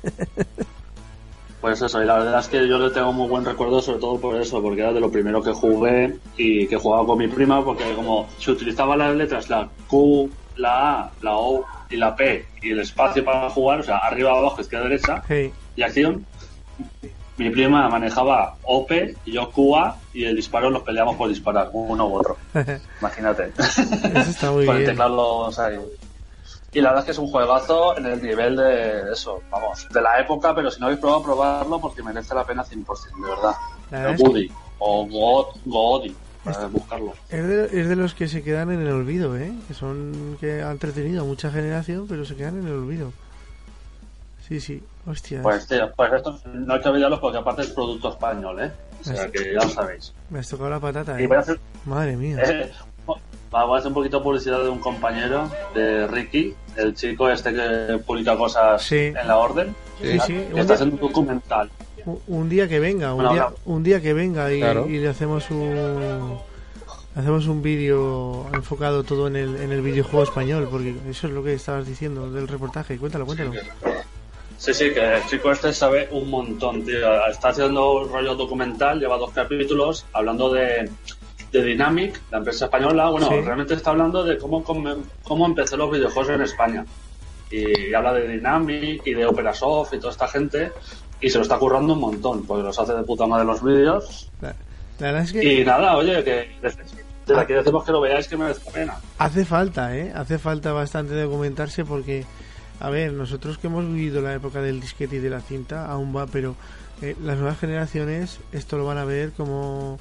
Pues eso, y la verdad es que yo le tengo muy buen recuerdo, sobre todo por eso, porque era de lo primero que jugué y que jugaba con mi prima, porque como se utilizaban las letras, la Q, la A, la O y la P y el espacio para jugar, o sea, arriba, abajo, izquierda, derecha, Hey. y acción. Mi prima manejaba O P y yo Q A y el disparo los peleamos por disparar, uno u otro. Imagínate. Eso está muy Con el bien. teclado, o sea, y- y la verdad es que es un juegazo en el nivel de eso, vamos, de la época, pero si no habéis probado, probarlo porque merece la pena cien por ciento, de verdad. La verdad El es que Woody o Go- Goody, para buscarlo. es de, es de los que se quedan en el olvido, ¿eh? Que son que han entretenido a mucha generación, pero se quedan en el olvido. Sí, sí, hostias. Pues, tío, pues esto no hay que olvidarlos porque aparte es producto español, ¿eh? O sea que ya lo sabéis. Me has tocado la patata, Y ¿eh? voy a hacer, Madre mía. eh, voy a hacer un poquito de publicidad de un compañero, de Ricky, el chico este que publica cosas Sí. en la orden. Sí, sí. Que Un está día, haciendo un documental. un- un día que venga, un Bueno, día, habla- un día que venga y, Claro. y le hacemos un hacemos un vídeo enfocado todo en el, en el videojuego español, porque eso es lo que estabas diciendo del reportaje. Cuéntalo, cuéntalo. Sí, sí, que el chico este sabe un montón, tío. Está haciendo un rollo documental, lleva dos capítulos, hablando de, de Dynamic, la empresa española. Bueno, Sí. realmente está hablando de cómo, cómo, cómo empezó los videojuegos en España. Y habla de Dynamic y de Operasoft y toda esta gente. Y se lo está currando un montón, porque los hace de puta madre los vídeos. La, la verdad es que Y nada, oye, que desde, desde aquí decimos que lo veáis, que merece la pena. hace falta, ¿eh? Hace falta bastante documentarse porque, a ver, nosotros que hemos vivido la época del disquete y de la cinta, aún va, pero eh, las nuevas generaciones esto lo van a ver como,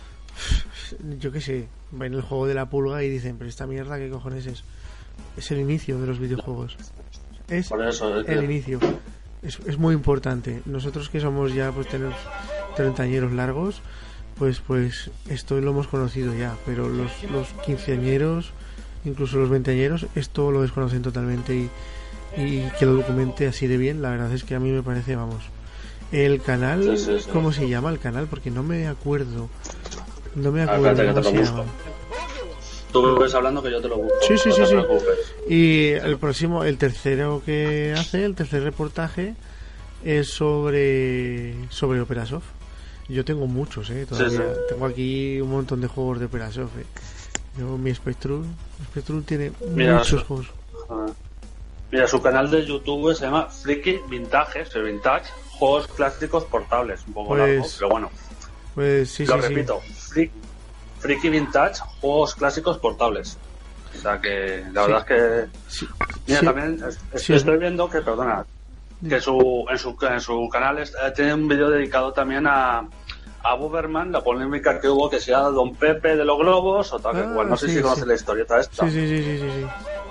yo qué sé, ven el juego de la pulga y dicen, pero esta mierda, ¿qué cojones es? Es el inicio de los videojuegos. Es Por eso, es que- el inicio. Es, es muy importante. Nosotros que somos ya, pues tenemos treintañeros largos, pues pues esto lo hemos conocido ya, pero los, los quinceañeros, incluso los veinteañeros, esto lo desconocen totalmente y, y que lo documente así de bien, la verdad es que a mí me parece, vamos. El canal, Sí, sí, sí. ¿cómo se llama el canal? Porque no me acuerdo. No me Ah, acuerdo espérate que cómo te se lo llama. busco. Tú me ves hablando que yo te lo busco. Sí, sí, no sí, te sí. preocupes. Y el próximo, el tercero que hace, el tercer reportaje, es sobre sobre Operasoft. Yo tengo muchos, eh, todavía. Sí, sí. Tengo aquí un montón de juegos de Operasoft. Eh. Yo, mi Spectrum, Spectrum tiene Mira, muchos eso. juegos. Ah. Mira, su canal de YouTube se llama Freaky Vintage, o Vintage, juegos clásicos portables. Un poco Pues, largo, pero bueno. Pues sí, Lo sí, repito, Freak- Freaky Vintage, juegos clásicos portables. O sea que la Sí. verdad es que... sí. Mira, Sí, también es- es- sí. estoy viendo que, perdona, que su, en, su, en su canal es- eh, tiene un vídeo dedicado también a, a Buberman, la polémica que hubo que sea Don Pepe de los globos o tal. que Ah, cual. No sé sí, si conoces sí. la historieta esta. Sí, sí, sí, sí, sí, sí.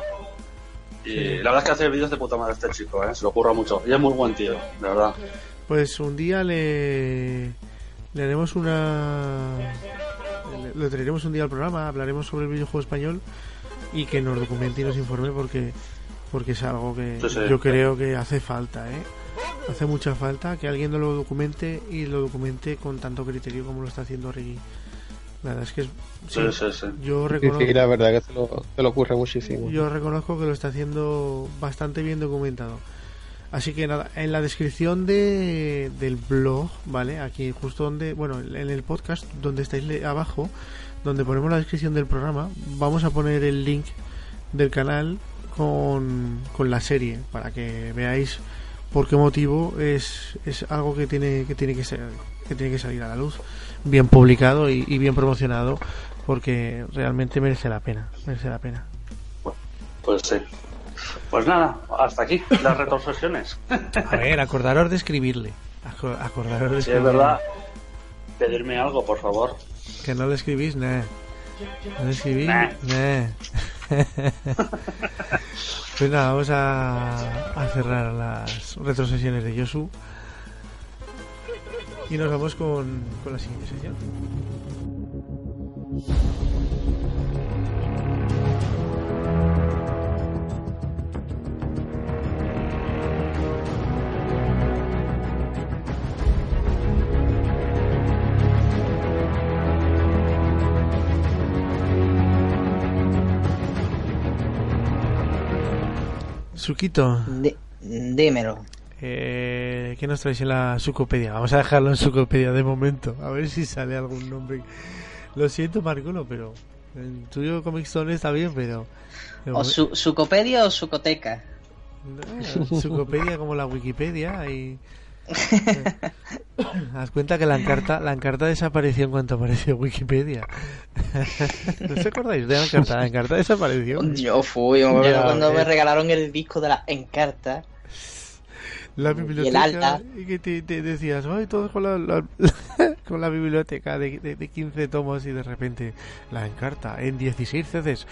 Y sí. la verdad es que hace vídeos de puta madre este chico, ¿eh? Se lo ocurra mucho. Y es muy buen tío, de verdad. Pues un día le, le haremos una... le- Lo traeremos un día al programa, hablaremos sobre el videojuego español y que nos documente y nos informe porque porque es algo que Sí, sí. yo creo que hace falta, ¿eh? Hace mucha falta que alguien lo documente y lo documente con tanto criterio como lo está haciendo Ricky. La verdad es que es, sí, Sí, sí, sí. yo Sí, reconozco, sí, la verdad que se lo, se lo ocurre muchísimo. yo reconozco que lo está haciendo bastante bien documentado. Así que nada, en la descripción de, del blog, ¿vale? Aquí justo donde, bueno, en el podcast, donde estáis le- abajo, donde ponemos la descripción del programa, vamos a poner el link del canal con, con la serie, para que veáis por qué motivo es, es algo que tiene que tiene que ser que tiene que salir a la luz, bien publicado y, y bien promocionado, porque realmente merece la pena, merece la pena. Pues sí. Pues nada, hasta aquí las retrosesiones. A ver, acordaros de escribirle. Aco- Acordaros de Si es escribirle. verdad, pedirme algo, por favor. Que no le escribís, nah. No le escribís, Nah. nah. Pues nada, vamos a, a cerrar las retrosesiones de Yosu. Y nos vamos con, con la siguiente sesión. Suquito, Di- dímelo. eh, ¿qué nos traéis en la Sucopedia? Vamos a dejarlo en Sucopedia de momento, a ver si sale algún nombre. Lo siento, Marcolo, pero El tuyo Comic Zone está bien, pero... O su, Sucopedia o Sucoteca. No, Sucopedia como la Wikipedia y... Haz cuenta que la encarta, la encarta desapareció en cuanto apareció Wikipedia. ¿No os acordáis de la encarta? La encarta desapareció. Yo fui, me acuerdo Ya, cuando eh. me regalaron el disco de la encarta. La Y biblioteca el alta. y que te, te decías, ay, todos con la, la- con la biblioteca de, de, de quince tomos y de repente la encarta en dieciséis C Ds.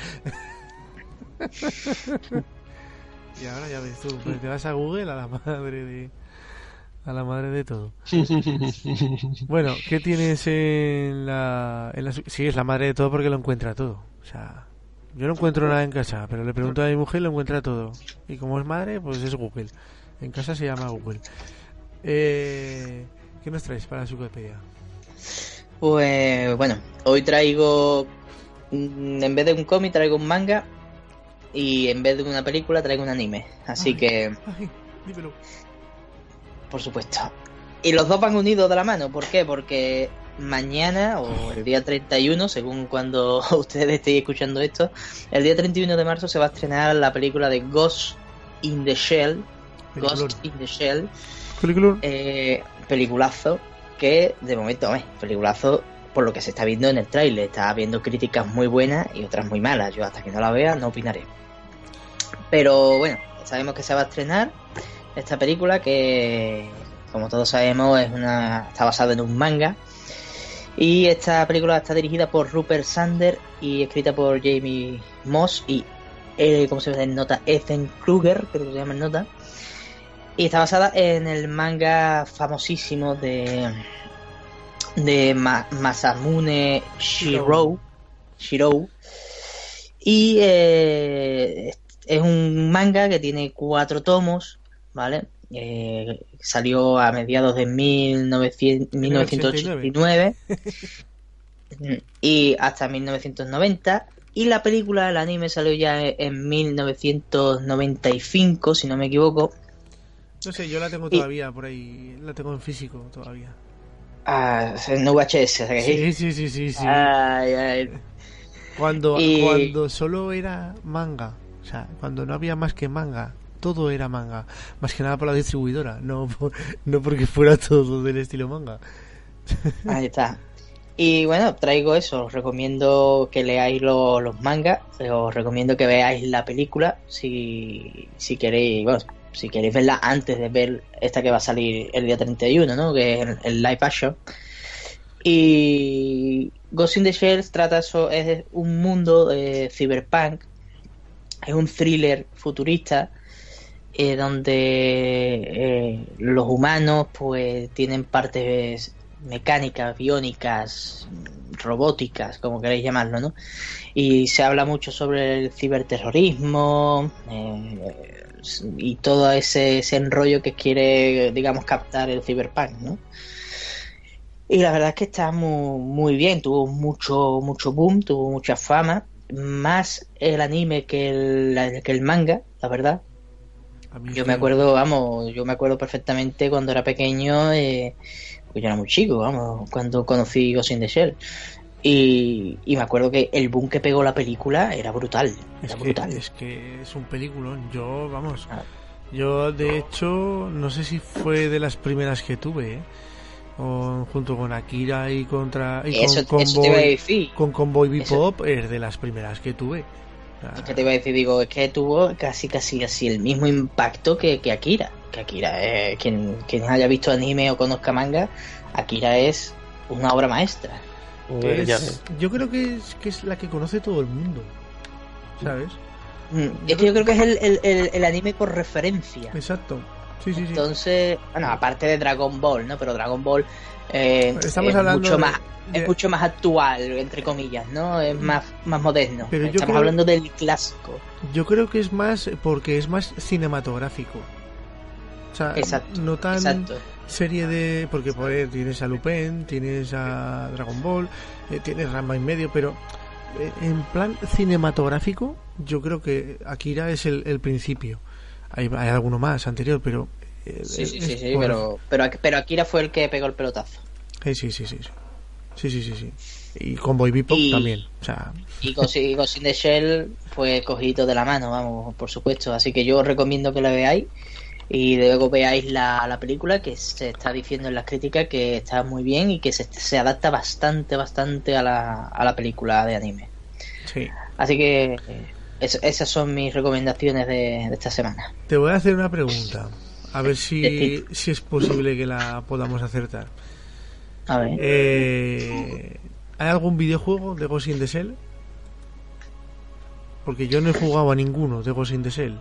Y ahora ya ves tú, pues te vas a Google a la madre de a la madre de todo. Bueno, ¿qué tienes en la, en la su- sí, es la madre de todo porque lo encuentra todo. O sea, yo no encuentro nada en casa, pero le pregunto a mi mujer y lo encuentra todo. Y como es madre, pues es Google. En casa se llama Google. Eh, ¿Qué nos traes para su Wikipedia? Pues bueno, hoy traigo, mm, en vez de un cómic traigo un manga y en vez de una película traigo un anime. Así Ay. que, Ay, dímelo. por supuesto. Y los dos van unidos de la mano. ¿Por qué? Porque mañana o el día treinta y uno, según cuando ustedes estén escuchando esto, el día treinta y uno de marzo se va a estrenar la película de Ghost in the Shell. Peliculón. Ghost in the Shell. Peliculón. Eh, peliculazo que de momento, hombre, peliculazo por lo que se está viendo en el tráiler. Está viendo críticas muy buenas y otras muy malas. Yo hasta que no la vea no opinaré. Pero bueno, sabemos que se va a estrenar esta película que, como todos sabemos, es una está basada en un manga. Y esta película está dirigida por Rupert Sanders y escrita por Jamie Moss y, eh, ¿cómo se llama en nota? Ethan Kruger, creo que se llama en nota. Y está basada en el manga famosísimo de de Ma- Masamune Shirou. Shirou. Y eh, es un manga que tiene cuatro tomos, ¿vale? Eh, salió a mediados de mil novecientos, mil novecientos ochenta y nueve y hasta mil novecientos noventa. Y la película, el anime, salió ya en mil novecientos noventa y cinco, si no me equivoco. No sé, yo la tengo todavía por ahí. La tengo en físico todavía. Ah, en V H S, o sea que Sí, sí, sí, sí, sí. Ay, ay. Cuando, Y- cuando solo era manga, o sea, cuando no había más que manga, todo era manga. Más que nada por la distribuidora, no, por- no porque fuera todo del estilo manga. Ahí está. Y bueno, traigo eso. Os recomiendo que leáis lo- los mangas. Os recomiendo que veáis la película si, si queréis, bueno, si queréis verla antes de ver esta que va a salir el día treinta y uno, ¿no? Que es el, el live action. Y Ghost in the Shell trata eso, es un mundo de cyberpunk. Es un thriller futurista eh, donde eh, los humanos pues tienen partes mecánicas, biónicas, robóticas, como queréis llamarlo, ¿no? Y se habla mucho sobre el ciberterrorismo eh, y todo ese, ese enrollo que quiere, digamos, captar el cyberpunk, ¿no? Y la verdad es que está muy, muy bien, tuvo mucho, mucho boom, tuvo mucha fama, más el anime que el, que el manga, la verdad. A mí Yo sí me acuerdo, vamos, yo me acuerdo perfectamente cuando era pequeño, eh, porque yo era muy chico, vamos, cuando conocí Ghost in the Shell. Y, y me acuerdo que el boom que pegó la película era brutal, Es era que, brutal. es que es un peliculón. Yo, vamos, Ah. yo de hecho, no sé si fue de las primeras que tuve, ¿eh? O, junto con Akira y contra y Eso, con eso te iba a Convoy, decir. con Convoy Eso- Bebop es de las primeras que tuve. O sea, Es que te iba a decir, digo, es que tuvo casi casi así el mismo impacto que, que Akira. Que Akira, eh, quien, quien haya visto anime o conozca manga, Akira es una obra maestra. que Eh, ya es- ves. yo creo que es, que es la que conoce todo el mundo, ¿sabes? Mm, Es que yo creo que es el, el, el, el anime por referencia. Exacto. Sí, sí, sí. Entonces, bueno, aparte de Dragon Ball, ¿no? Pero Dragon Ball eh, Estamos es hablando mucho de- más de- es mucho más actual, entre comillas, ¿no? Es más más moderno. Pero yo Estamos creo- hablando del clásico. Yo creo que es más porque es más cinematográfico. O sea, Exacto, no tan Exacto. serie de... Porque poder, tienes a Lupin, tienes a Dragon Ball, eh, tienes Ranma y medio, pero eh, en plan cinematográfico yo creo que Akira es el, el principio. Hay, hay alguno más anterior, pero... eh, Sí, sí, es sí, sí, por- pero, pero pero Akira fue el que pegó el pelotazo. Eh, sí, sí, sí, sí. Sí, sí, sí, sí. Y con Boy Bebop Y- también. O sea, Y Ghost y Ghost in the Shell fue cogido de la mano, vamos, por supuesto. Así que yo os recomiendo que la veáis y luego veáis la, la película, que se está diciendo en las críticas que está muy bien y que se, se adapta bastante, bastante a la, a la película de anime. sí. Así que eh, es- esas son mis recomendaciones de, de esta semana. Te voy a hacer una pregunta. A ver si, Sí. si es posible que la podamos acertar. A ver. Eh, ¿Hay algún videojuego de Ghost in the Shell? Porque yo no he jugado a ninguno de Ghost in the Shell.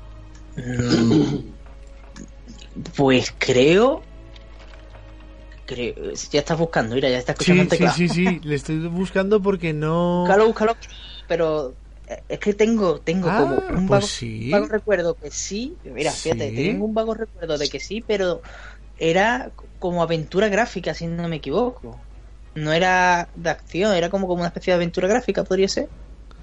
Pues creo... creo ya estás buscando, mira, ya estás escuchando Sí, el sí, teclado. sí, sí. Le estoy buscando porque no... Búscalo, búscalo, pero eh, es que tengo, tengo Ah, como un pues vago, sí. un vago recuerdo que sí, mira, fíjate, Sí. tengo un vago recuerdo de que sí, pero era como aventura gráfica, si no me equivoco. No era de acción, era como, como una especie de aventura gráfica, podría ser.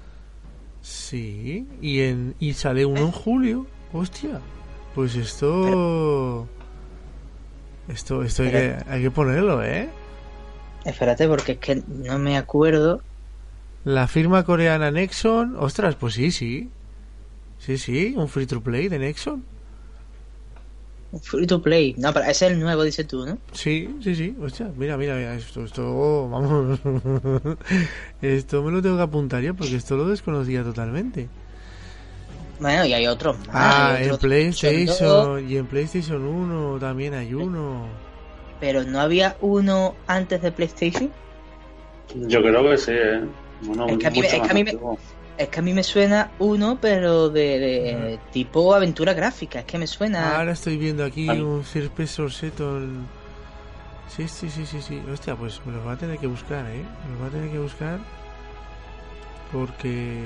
Sí. Y, en, y sale uno en julio. Hostia. Pues esto... Esto, esto hay que, hay que ponerlo, ¿eh? Espérate, porque es que no me acuerdo. La firma coreana Nexon. Ostras, pues sí, sí. Sí, sí, un free to play de Nexon. Free to play. No, pero ese es el nuevo, dices tú, ¿no? Sí, sí, sí. Hostia, mira, mira, mira. Esto, esto, vamos. Esto me lo tengo que apuntar yo porque esto lo desconocía totalmente. Bueno, y hay otros más. Ah, hay en otros- son dos, PlayStation. Y en PlayStation uno también hay uno. pero no había uno antes de PlayStation. Yo creo que sí, ¿eh? Bueno, Es que a mí me- mucho es que más a mí me- antiguo. Es que a mí me suena uno, pero de, de tipo aventura gráfica. Es que me suena. Ahora estoy viendo aquí Vale. un First Person Settle. Sí, sí, sí, sí, sí. Hostia, pues me los va a tener que buscar, ¿eh? Me los va a tener que buscar. Porque...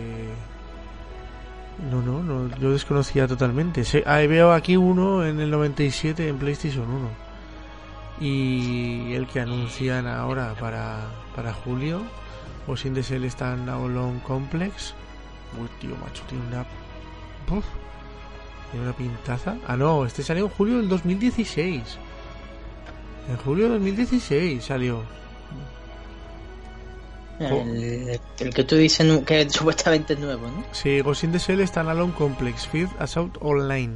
No, no, no, yo desconocía totalmente. Sí, ahí veo aquí uno en el noventa y siete en PlayStation uno. Y el que anuncian ahora para, para julio, o sin de ser está en Avalon Complex. Uy, tío, macho, tiene una... Uf, tiene una pintaza. Ah, no, este salió en julio del dos mil dieciséis. En julio del dos mil dieciséis salió. El, el que tú dices nu- que supuestamente es nuevo, ¿no? Sí, Ghost in the Shell está en Alone Complex, Fifth Assault Online.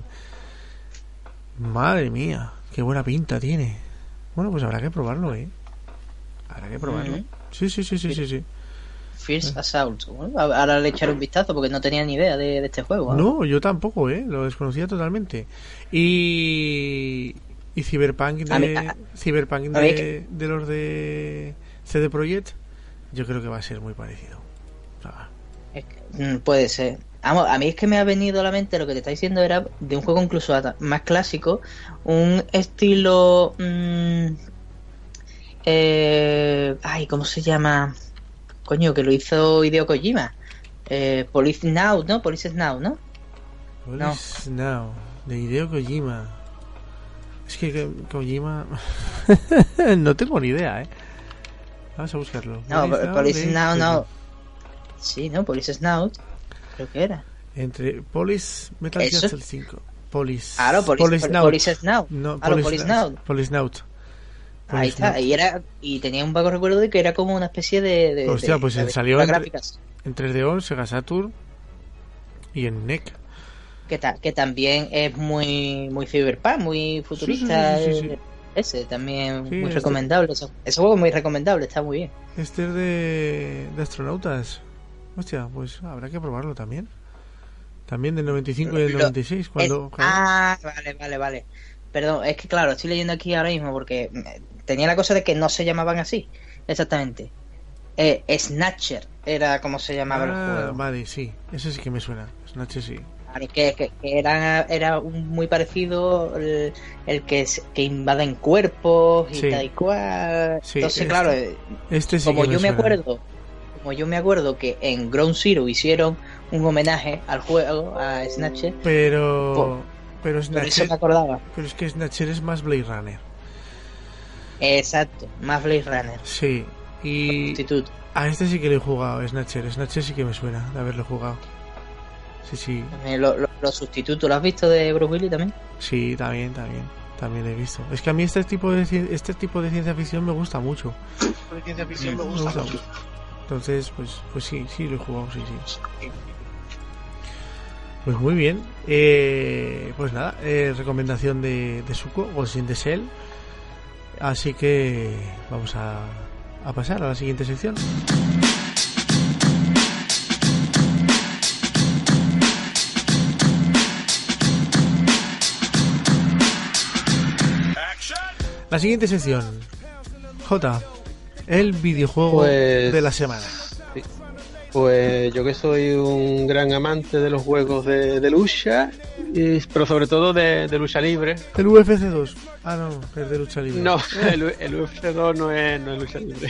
Madre mía, qué buena pinta tiene. Bueno, pues habrá que probarlo, ¿eh? Habrá que probarlo. Ujú. Sí, sí, sí, sí, sí, sí. First Assault. Bueno, ahora le echaré un vistazo porque no tenía ni idea de, de este juego. ¿no? No, yo tampoco, ¿eh? Lo desconocía totalmente. Y... Y Cyberpunk de... A mí- a- Cyberpunk a mí de, de los de C D Projekt, yo creo que va a ser muy parecido. O sea, Es que, mm, puede ser. Vamos, a mí es que me ha venido a la mente lo que te está diciendo era de un juego incluso hasta más clásico, un estilo... mm, eh, ay, ¿cómo se llama? Coño, que lo hizo Hideo Kojima. Eh, Police Now, ¿no? Police Now, ¿no? What is Now, de Hideo Kojima. Es que Ko- Kojima... no tengo ni idea, ¿eh? Vamos a buscarlo. No, What is Police de Now, no. Kojima. Sí, ¿no? Police Now, creo que era. Entre Police Metal Gear Eso. Solid cinco. Police... Claro, Police, Police Now. Police Now. No, Claro, Police, Police Now. Police Now. Ahí Police está, Now. y era y tenía un vago recuerdo de que era como una especie de, de Hostia, de- pues de salió aventuras en- gráficas En tres D O, Sega Saturn y en N E C. que, ta- que también es muy muy cyberpunk, muy futurista. Sí, sí, sí, sí, sí. eh, Ese también Sí, muy este- recomendable. Ese, ese juego es muy recomendable, está muy bien. Este es de, de astronautas. Hostia, pues habrá que probarlo también. También del noventa y cinco y del Lo- noventa y seis. Cuando, Es- cuando- ah, vale, vale, vale. Perdón, es que claro, estoy leyendo aquí ahora mismo porque mm, tenía la cosa de que no se llamaban así, exactamente. Eh, Snatcher era como se llamaba el Ah, juego. vale, sí. Ese sí que me suena. Snatch sí. Vale, que, que, que era, era un- muy parecido el, el que, es- que invaden cuerpos y Sí. tal y cual. Sí, Entonces, este- claro, eh, Este sí como que me yo me suena. acuerdo, como yo me acuerdo que en Ground Zero hicieron un homenaje al juego, a Snatcher, Pero... Por- pero por eso Snatcher... me acordaba. Pero es que Snatcher es más Blade Runner. Exacto, más Blade Runner, Sí. Y... sustituto. A este sí que le he jugado, Snatcher. Snatcher sí que me suena de haberlo jugado. Sí, sí. Eh, lo- lo- Los sustitutos, ¿lo has visto de Bruce Willis también? Sí, también, también. también he visto. Es que a mí este tipo de ci- este tipo de ciencia ficción me gusta mucho. De ciencia ficción me Me gusta gusta mucho. mucho. Entonces, pues, pues sí, sí lo he jugado, sí, sí. Pues muy bien. Eh, pues nada, eh, recomendación de, de Suco, Ghost in the Shell. Así que vamos a, a pasar a la siguiente sección. La siguiente sección. J. El videojuego Pues- de la semana. Pues yo que soy un gran amante de los juegos de, de lucha, y- pero sobre todo de, de lucha libre. El U F C dos. Ah, no, es de lucha libre. No, el, U- el U F C dos no es, no es lucha libre.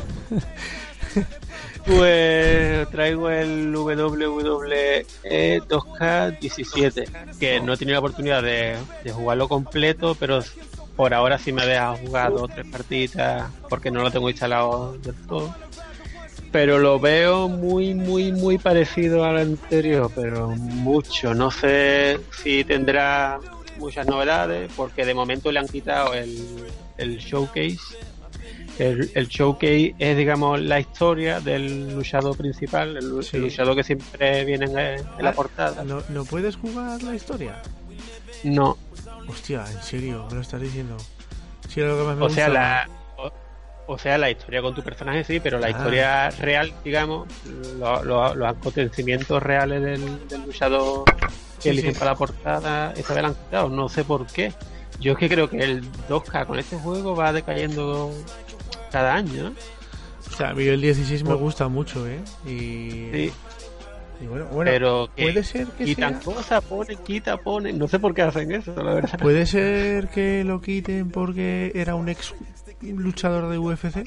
Pues traigo el W W E dos K diecisiete, que no he tenido la oportunidad de, de jugarlo completo, pero por ahora sí me ha dejado jugar dos o tres partiditas porque no lo tengo instalado del todo. Pero lo veo muy, muy, muy parecido al anterior, pero mucho. No sé si tendrá muchas novedades, porque de momento le han quitado el, el showcase. El, el showcase es, digamos, la historia del luchador principal, el, lu- Sí. el luchador que siempre viene en, en la portada. ¿No, ¿No puedes jugar la historia? No, Hostia, en serio, me lo estás diciendo. Sí, era lo que más me o sea, gustaba. la, o, o sea, la historia con tu personaje sí, pero la Ah. historia real, digamos, lo- lo- los acontecimientos reales del, del luchador que Sí, eligen sí. para la portada, esta vez la han quitado, no sé por qué. Yo es que creo que el dos K con este juego va decayendo cada año, ¿no? O sea, a mí el dieciséis me gusta mucho, ¿eh? Y, Sí, y bueno, bueno pero que puede ser que quitan sea... cosas, ponen, quita, ponen, no sé por qué hacen eso, la verdad. Puede ser que lo quiten porque era un ex luchador de U F C.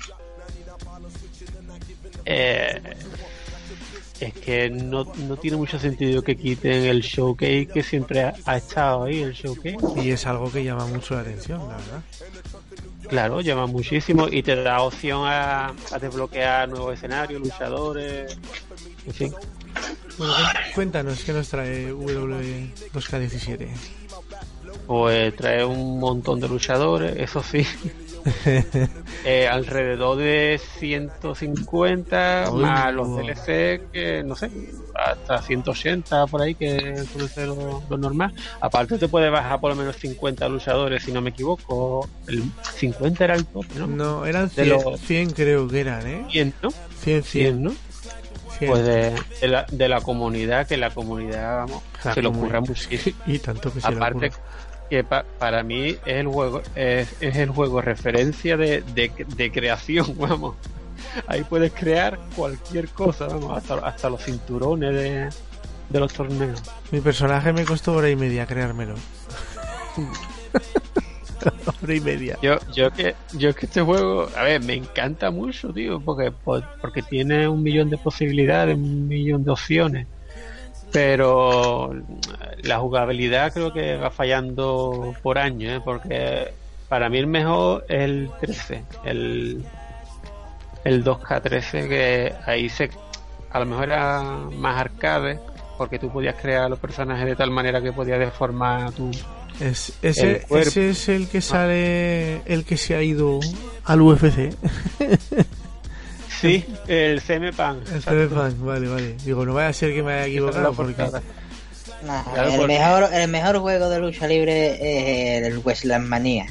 Eh, es que no, no tiene mucho sentido que quiten el showcase que siempre ha, ha estado ahí, el showcase. Y es algo que llama mucho la atención, la verdad. Claro, llama muchísimo y te da opción a, a desbloquear nuevos escenarios, luchadores, en fin. Bueno, cu- cuéntanos qué nos trae W dos K diecisiete. Pues trae un montón de luchadores, eso sí. Eh, alrededor de ciento cincuenta Uy, más los wow. D L C que no sé, hasta ciento ochenta por ahí, que suele ser lo, lo normal. Aparte te puede bajar por lo menos cincuenta luchadores, si no me equivoco. El cincuenta era el tope, ¿no? No, eran De cien, los- cien creo que eran, ¿eh? cien, ¿no? cien, cien, cien. ¿no? cien. Pues de, de la, de la comunidad, que la comunidad, vamos, La se le comunidad. ocurra muchísimo. Y tanto que se le Aparte ocurre. que pa- para mí es el juego es, es el juego referencia de, de, de creación, vamos. Ahí puedes crear cualquier cosa, vamos, hasta, hasta los cinturones de, de los torneos. Mi personaje me costó hora y media creármelo. Hora y media. Yo, yo que, yo que este juego, a ver, me encanta mucho, tío, porque, por- porque tiene un millón de posibilidades, un millón de opciones. Pero la jugabilidad creo que va fallando por año, ¿eh? Porque para mí el mejor es el trece, el, el dos K trece, que ahí se, a lo mejor era más arcade, porque tú podías crear los personajes de tal manera que podías deformar tu... Es, ese, El cuerpo. ese es el que sale, el que se ha ido al U F C. Sí, el C M Pan. El Cyberpunk, vale, vale. Digo, no vaya a ser que me haya equivocado porque... Nah, Claro, el, porque- mejor, el mejor juego de lucha libre es el Wrestling Manía.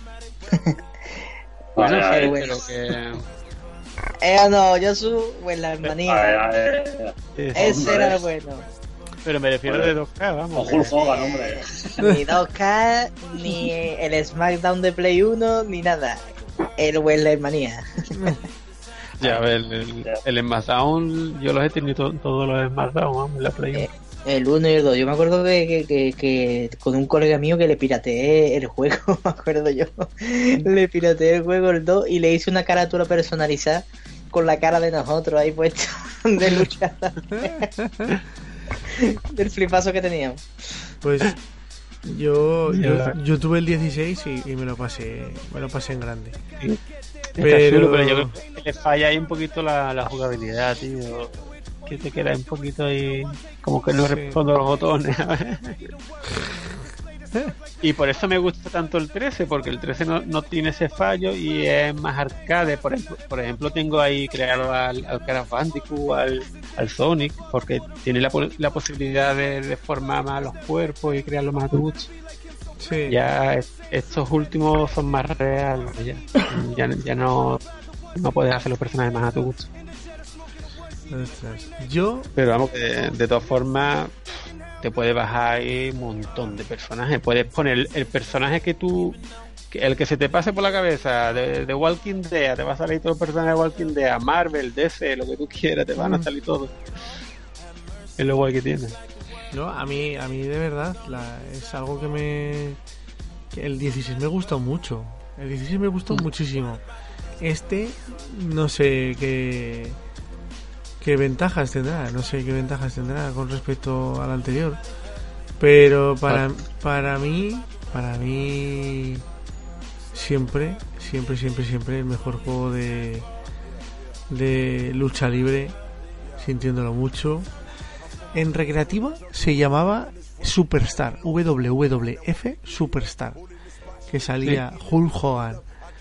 Bueno, Vale, sí, vale. pero que... Eh, no, yo soy Wrestling Manía. Ay, ay, ay. Ese era el bueno. Pero me refiero de dos K, O vamos. Hulk Hogan, hombre. Ni dos K, ni el SmackDown de Play uno, ni nada. El Wrestling Manía. Ya, a ver, el, el Smackdown, yo los he tenido to- todos los Smackdown, vamos, en la Play. Eh, El uno y el dos. Yo me acuerdo que, que, que, que con un colega mío que le pirateé el juego, me acuerdo yo. Le pirateé el juego el dos y le hice una carátula personalizada con la cara de nosotros ahí puesta de luchar. Del flipazo que teníamos. Pues yo, yo, Ya. yo tuve el dieciséis y, y me lo pasé, me lo pasé en grande. Está Pero- chulo, pero yo creo que le falla ahí un poquito la, la jugabilidad, tío. Que te queda un poquito ahí, como que no Sí. respondo los botones. Y por eso me gusta tanto el trece, porque el trece no, no tiene ese fallo y es más arcade. Por ejemplo, por ejemplo tengo ahí creado al, al Crash Bandicoot, al, al Sonic, porque tiene la, la posibilidad de, de formar más los cuerpos y crearlo más a tu gusto. Sí. Ya es, estos últimos son más reales, ya, ya, ya no, no puedes hacer los personajes más a tu gusto. Ostras. Yo... Pero vamos, de, de todas formas, te puedes bajar ahí un montón de personajes. Puedes poner el, el personaje que tú, que, el que se te pase por la cabeza, de, de Walking Dead, te va a salir todos los personajes de Walking Dead, Marvel, D C, lo que tú quieras, te van a salir todos. Es lo guay que tiene. No, a mí, a mí de verdad, la, es algo que me... Que el dieciséis me gustó mucho. El dieciséis me gustó mm. muchísimo. Este, no sé qué... qué ventajas tendrá, no sé qué ventajas tendrá con respecto al anterior, pero para para mí para mí siempre siempre siempre siempre el mejor juego de de lucha libre, sintiéndolo mucho. En recreativa se llamaba Superstar, W W F Superstar, que salía sí. Hulk Hogan,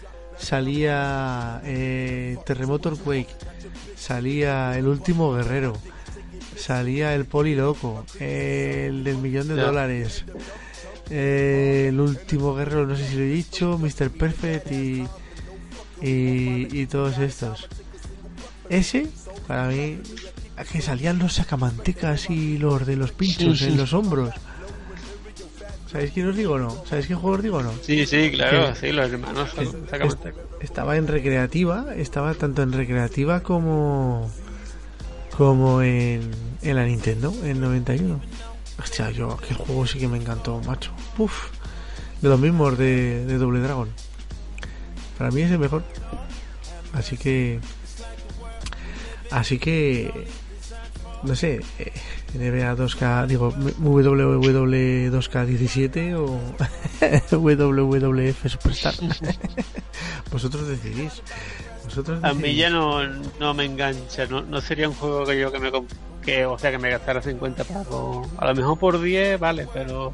salía eh, Terremoto Quake, salía El Último Guerrero, salía el Poli Loco, eh, el del millón de yeah. dólares, eh, El Último Guerrero, no sé si lo he dicho, mister Perfect y, y, y todos estos. Ese, para mí, que salían los sacamantecas y los de los pinchos en los hombros. ¿Sabéis quién os digo o no? ¿Sabéis qué juego os digo o no? Sí, sí, claro, que, sí, los hermanos son est- estaba en recreativa, estaba tanto en recreativa como como en, en la Nintendo, en noventa y uno. Hostia, yo, aquel juego sí que me encantó, macho. Uf, de los mismos de, de Double Dragon. Para mí es el mejor. Así que... Así que... No sé, eh, N B A dos K, digo, W W dos K diecisiete o W W F Superstar. Vosotros decidís. Vosotros decidís. A mí ya no, no me engancha, no, no sería un juego que yo que me que, o sea, que me gastara cincuenta pavos. A lo mejor por diez, vale, pero...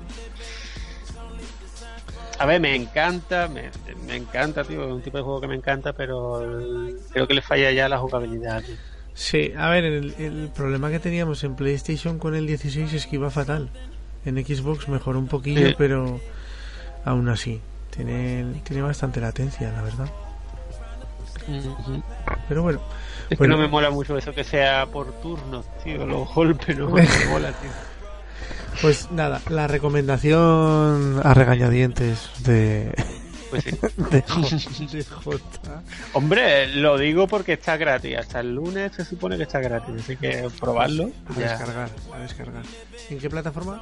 A ver, me encanta, me, me encanta, tío, es un tipo de juego que me encanta, pero el, creo que le falla ya la jugabilidad, tío. Sí, a ver, el, el problema que teníamos en PlayStation con el dieciséis es que iba fatal. En Xbox mejoró un poquillo, sí. Pero aún así tiene, tiene bastante latencia, la verdad. Uh-huh. Pero bueno, es bueno. que no me mola mucho eso que sea por turnos, tío, los golpes no me mola, tío. Pues nada, la recomendación a regañadientes de... Pues sí. de, J, de J. Hombre, lo digo porque está gratis. Hasta el lunes se supone que está gratis, así que probarlo. A ya. descargar, a descargar. ¿En qué plataforma?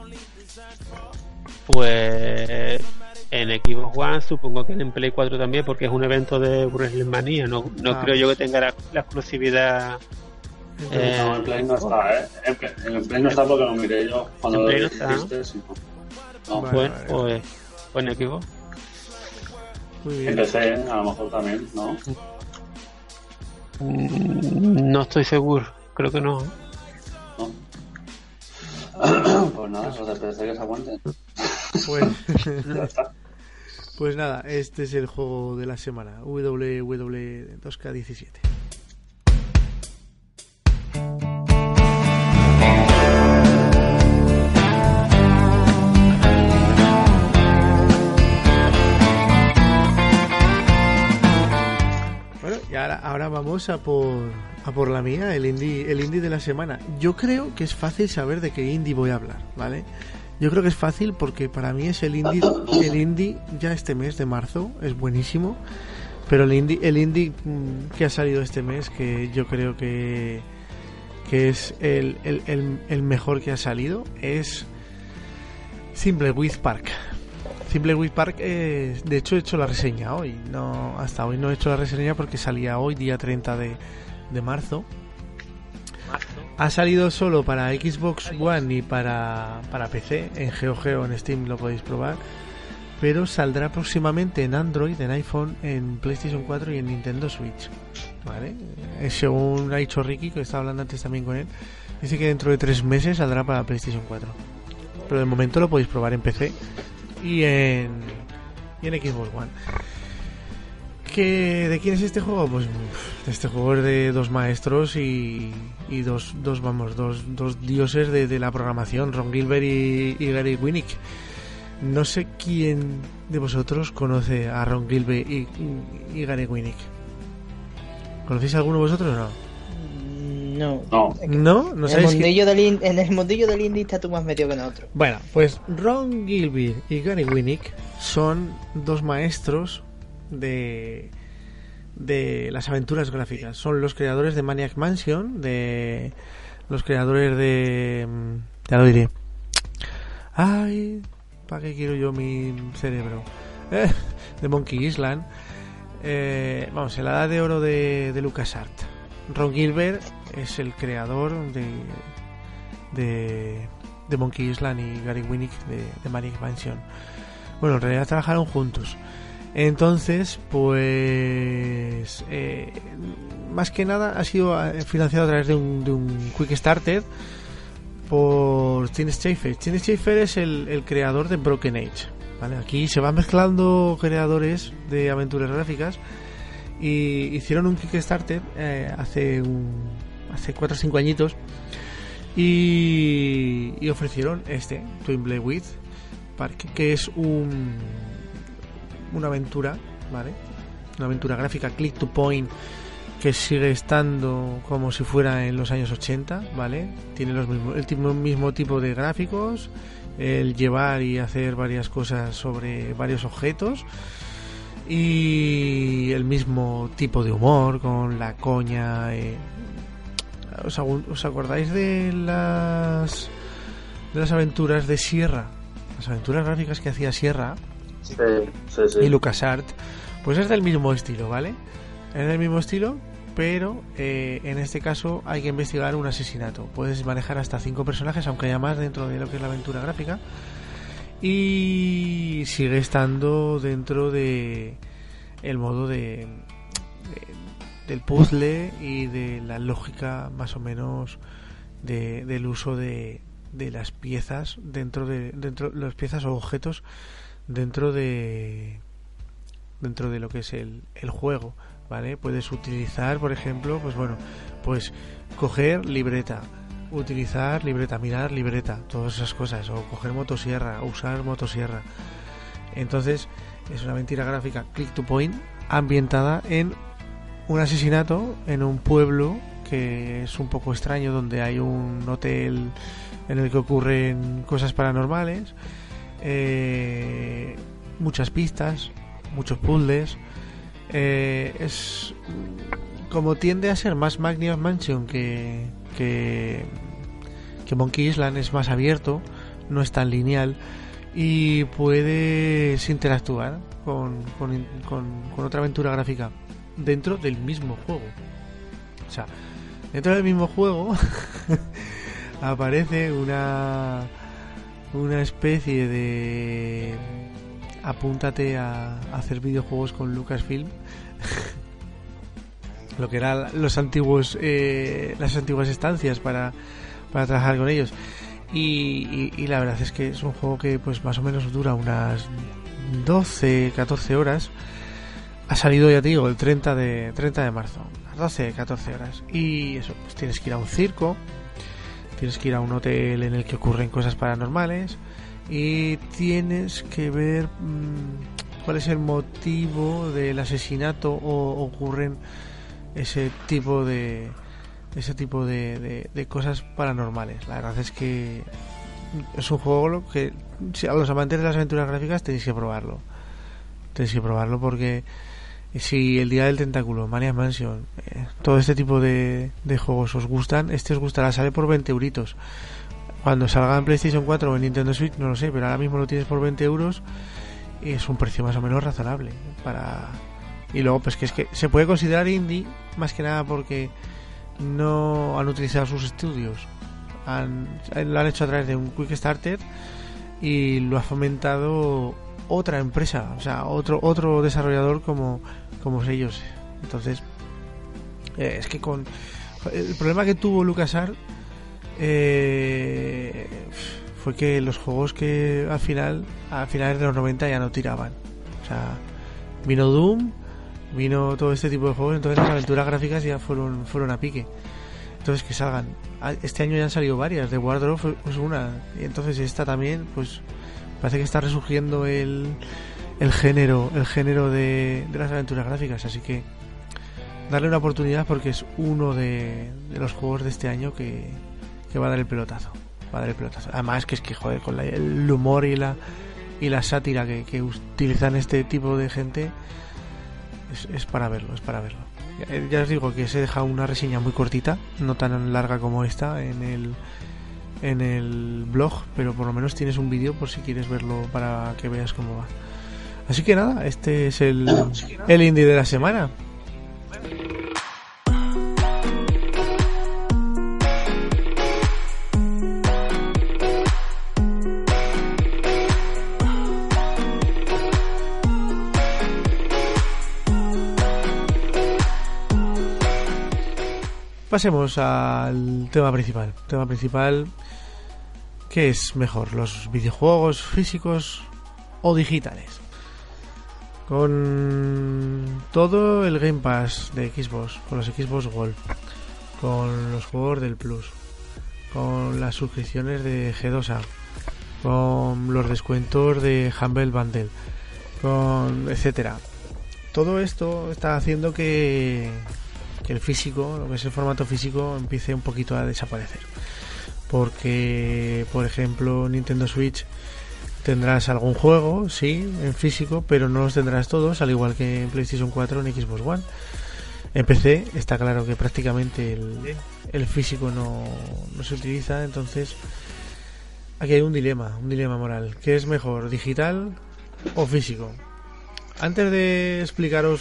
Pues en Xbox One, supongo que en Play cuatro también, porque es un evento de WrestleMania. No, no ah, creo yo que tenga la, la exclusividad. Eh, no, en Play no está, ¿eh? En Play, en Play no está porque lo miré yo cuando en Play lo no dijiste. Está, ¿no? No. Vale, Bueno, vale. Pues, pues en Xbox. Muy bien. En P C, a lo mejor también, ¿no? No estoy seguro, creo que no. ¿No? Pues nada, los de P C que se aguanten. Pues, Ya está. pues nada, este es el juego de la semana, W W dos K diecisiete. Y ahora, ahora vamos a por a por la mía, el indie, el indie de la semana. Yo creo que es fácil saber de qué indie voy a hablar, ¿vale? Yo creo que es fácil porque para mí es el indie, el indie ya este mes de marzo, es buenísimo, pero el indie, el indie que ha salido este mes, que yo creo que que es el, el, el, el mejor que ha salido, es Thimbleweed Park. Thimbleweed Park, eh, de hecho he hecho la reseña hoy, no hasta hoy no he hecho la reseña porque salía hoy, día treinta de, de marzo. Ha salido solo para Xbox One y para, para P C, en GeoGeo, en Steam lo podéis probar, pero saldrá próximamente en Android, en iPhone, en PlayStation cuatro y en Nintendo Switch, ¿vale? Eh, según ha dicho Ricky, que estaba hablando antes también con él, dice que dentro de tres meses saldrá para PlayStation cuatro, pero de momento lo podéis probar en P C y en, y en Xbox One. ¿Que, ¿De quién es este juego? Pues este juego es de dos maestros y, y dos, dos, vamos, dos, dos dioses de, de la programación, Ron Gilbert y, y Gary Winnick. No sé quién de vosotros conoce a Ron Gilbert y, y, y Gary Winnick. ¿Conocéis a alguno de vosotros o no? No. No. ¿No? ¿No En el, sabéis quién? mundillo del in- en el mundillo del indie está tú más metido que nosotros. Bueno, pues Ron Gilbert y Gary Winnick son dos maestros de de las aventuras gráficas. Son los creadores de Maniac Mansion, de los creadores de ya lo diré. Ay, ¿para qué quiero yo mi cerebro? Eh, de Monkey Island. Eh, vamos, en la edad de oro de, de LucasArts. Ron Gilbert es el creador de de, de Monkey Island y Gary Winnick de, de Maniac Mansion. Bueno, en realidad trabajaron juntos. Entonces, pues eh, más que nada ha sido financiado a través de un, de un Kickstarter por Tim Schafer. Tim Schafer es el, el creador de Broken Age, ¿vale? Aquí se van mezclando creadores de aventuras gráficas y hicieron un Kickstarter eh, hace un, hace cuatro o cinco añitos y, y ofrecieron este Twin Blade With Park, que es un una aventura, ¿vale? Una aventura gráfica click to point que sigue estando como si fuera en los años ochenta, ¿vale? Tiene los mismos, el tipo, mismo tipo de gráficos, el llevar y hacer varias cosas sobre varios objetos y el mismo tipo de humor con la coña. Eh. ¿Os, ¿Os acordáis de las de las aventuras de Sierra? Las aventuras gráficas que hacía Sierra. Sí, sí, sí. Y LucasArts, pues es del mismo estilo, ¿vale? Es del mismo estilo, pero eh, en este caso hay que investigar un asesinato. Puedes manejar hasta cinco personajes, aunque haya más dentro de lo que es la aventura gráfica, y sigue estando dentro de el modo de, de del puzzle y de la lógica más o menos de, del uso de, de las piezas dentro de dentro las piezas o objetos dentro de dentro de lo que es el, el juego, ¿vale? Puedes utilizar, por ejemplo, pues bueno, pues coger libreta, utilizar libreta, mirar libreta, todas esas cosas, o coger motosierra, o usar motosierra. Entonces, es una mentira gráfica click to point ambientada en un asesinato en un pueblo que es un poco extraño, donde hay un hotel en el que ocurren cosas paranormales. Eh, muchas pistas, muchos puzzles. Eh, es como tiende a ser más Maniac Mansion que, que que Monkey Island, es más abierto, no es tan lineal y puedes interactuar con, con, con, con otra aventura gráfica dentro del mismo juego. O sea, dentro del mismo juego aparece una una especie de apúntate a, a hacer videojuegos con Lucasfilm lo que eran los antiguos eh, las antiguas estancias para, para trabajar con ellos y, y, y la verdad es que es un juego que pues más o menos dura unas doce catorce horas. Ha salido, ya te digo, el treinta de marzo, unas doce catorce horas, y eso, pues tienes que ir a un circo, tienes que ir a un hotel en el que ocurren cosas paranormales y tienes que ver mmm, cuál es el motivo del asesinato o ocurren ese tipo de ese tipo de, de, de cosas paranormales. La verdad es que es un juego que si a los amantes de las aventuras gráficas tenéis que probarlo. Tenéis que probarlo porque si el Día del Tentáculo, Maniac Mansion, eh, todo este tipo de, de juegos os gustan, este os gustará. Sale por veinte euritos. Cuando salga en PlayStation cuatro o en Nintendo Switch no lo sé, pero ahora mismo lo tienes por veinte euros y es un precio más o menos razonable para. Y luego pues que es que se puede considerar indie más que nada porque no han utilizado sus estudios, han, lo han hecho a través de un Kickstarter y lo ha fomentado otra empresa, o sea, otro otro desarrollador como como ellos. Entonces eh, es que con el problema que tuvo LucasArts eh, fue que los juegos que al final, a finales de los noventa ya no tiraban. O sea, vino Doom, vino todo este tipo de juegos, entonces las aventuras gráficas ya fueron fueron a pique. Entonces que salgan. Este año ya han salido varias, de Wardrobe fue pues una, y entonces esta también, pues parece que está resurgiendo el, el género, el género de, de las aventuras gráficas, así que darle una oportunidad porque es uno de, de los juegos de este año que, que va a dar el pelotazo. Va a dar el pelotazo. Además que es que joder, con la, el humor y la y la sátira que, que utilizan este tipo de gente es, es para verlo, es para verlo. Ya, ya os digo que se deja una reseña muy cortita, no tan larga como esta en el en el blog, pero por lo menos tienes un vídeo por si quieres verlo para que veas cómo va. Así que nada, este es el, el indie de la semana. Pasemos al tema principal. Tema principal, ¿qué es mejor? ¿Los videojuegos físicos o digitales? Con todo el Game Pass de Xbox, con los Xbox Gold, con los juegos del Plus, con las suscripciones de G dos A, con los descuentos de Humble Bundle, con etcétera. Todo esto está haciendo que que el físico, lo que es el formato físico, empiece un poquito a desaparecer. Porque, por ejemplo, Nintendo Switch tendrás algún juego, sí, en físico, pero no los tendrás todos, al igual que en PlayStation cuatro o en Xbox One. En P C está claro que prácticamente el, el físico no, no se utiliza, entonces aquí hay un dilema, un dilema moral. ¿Qué es mejor, digital o físico? Antes de explicaros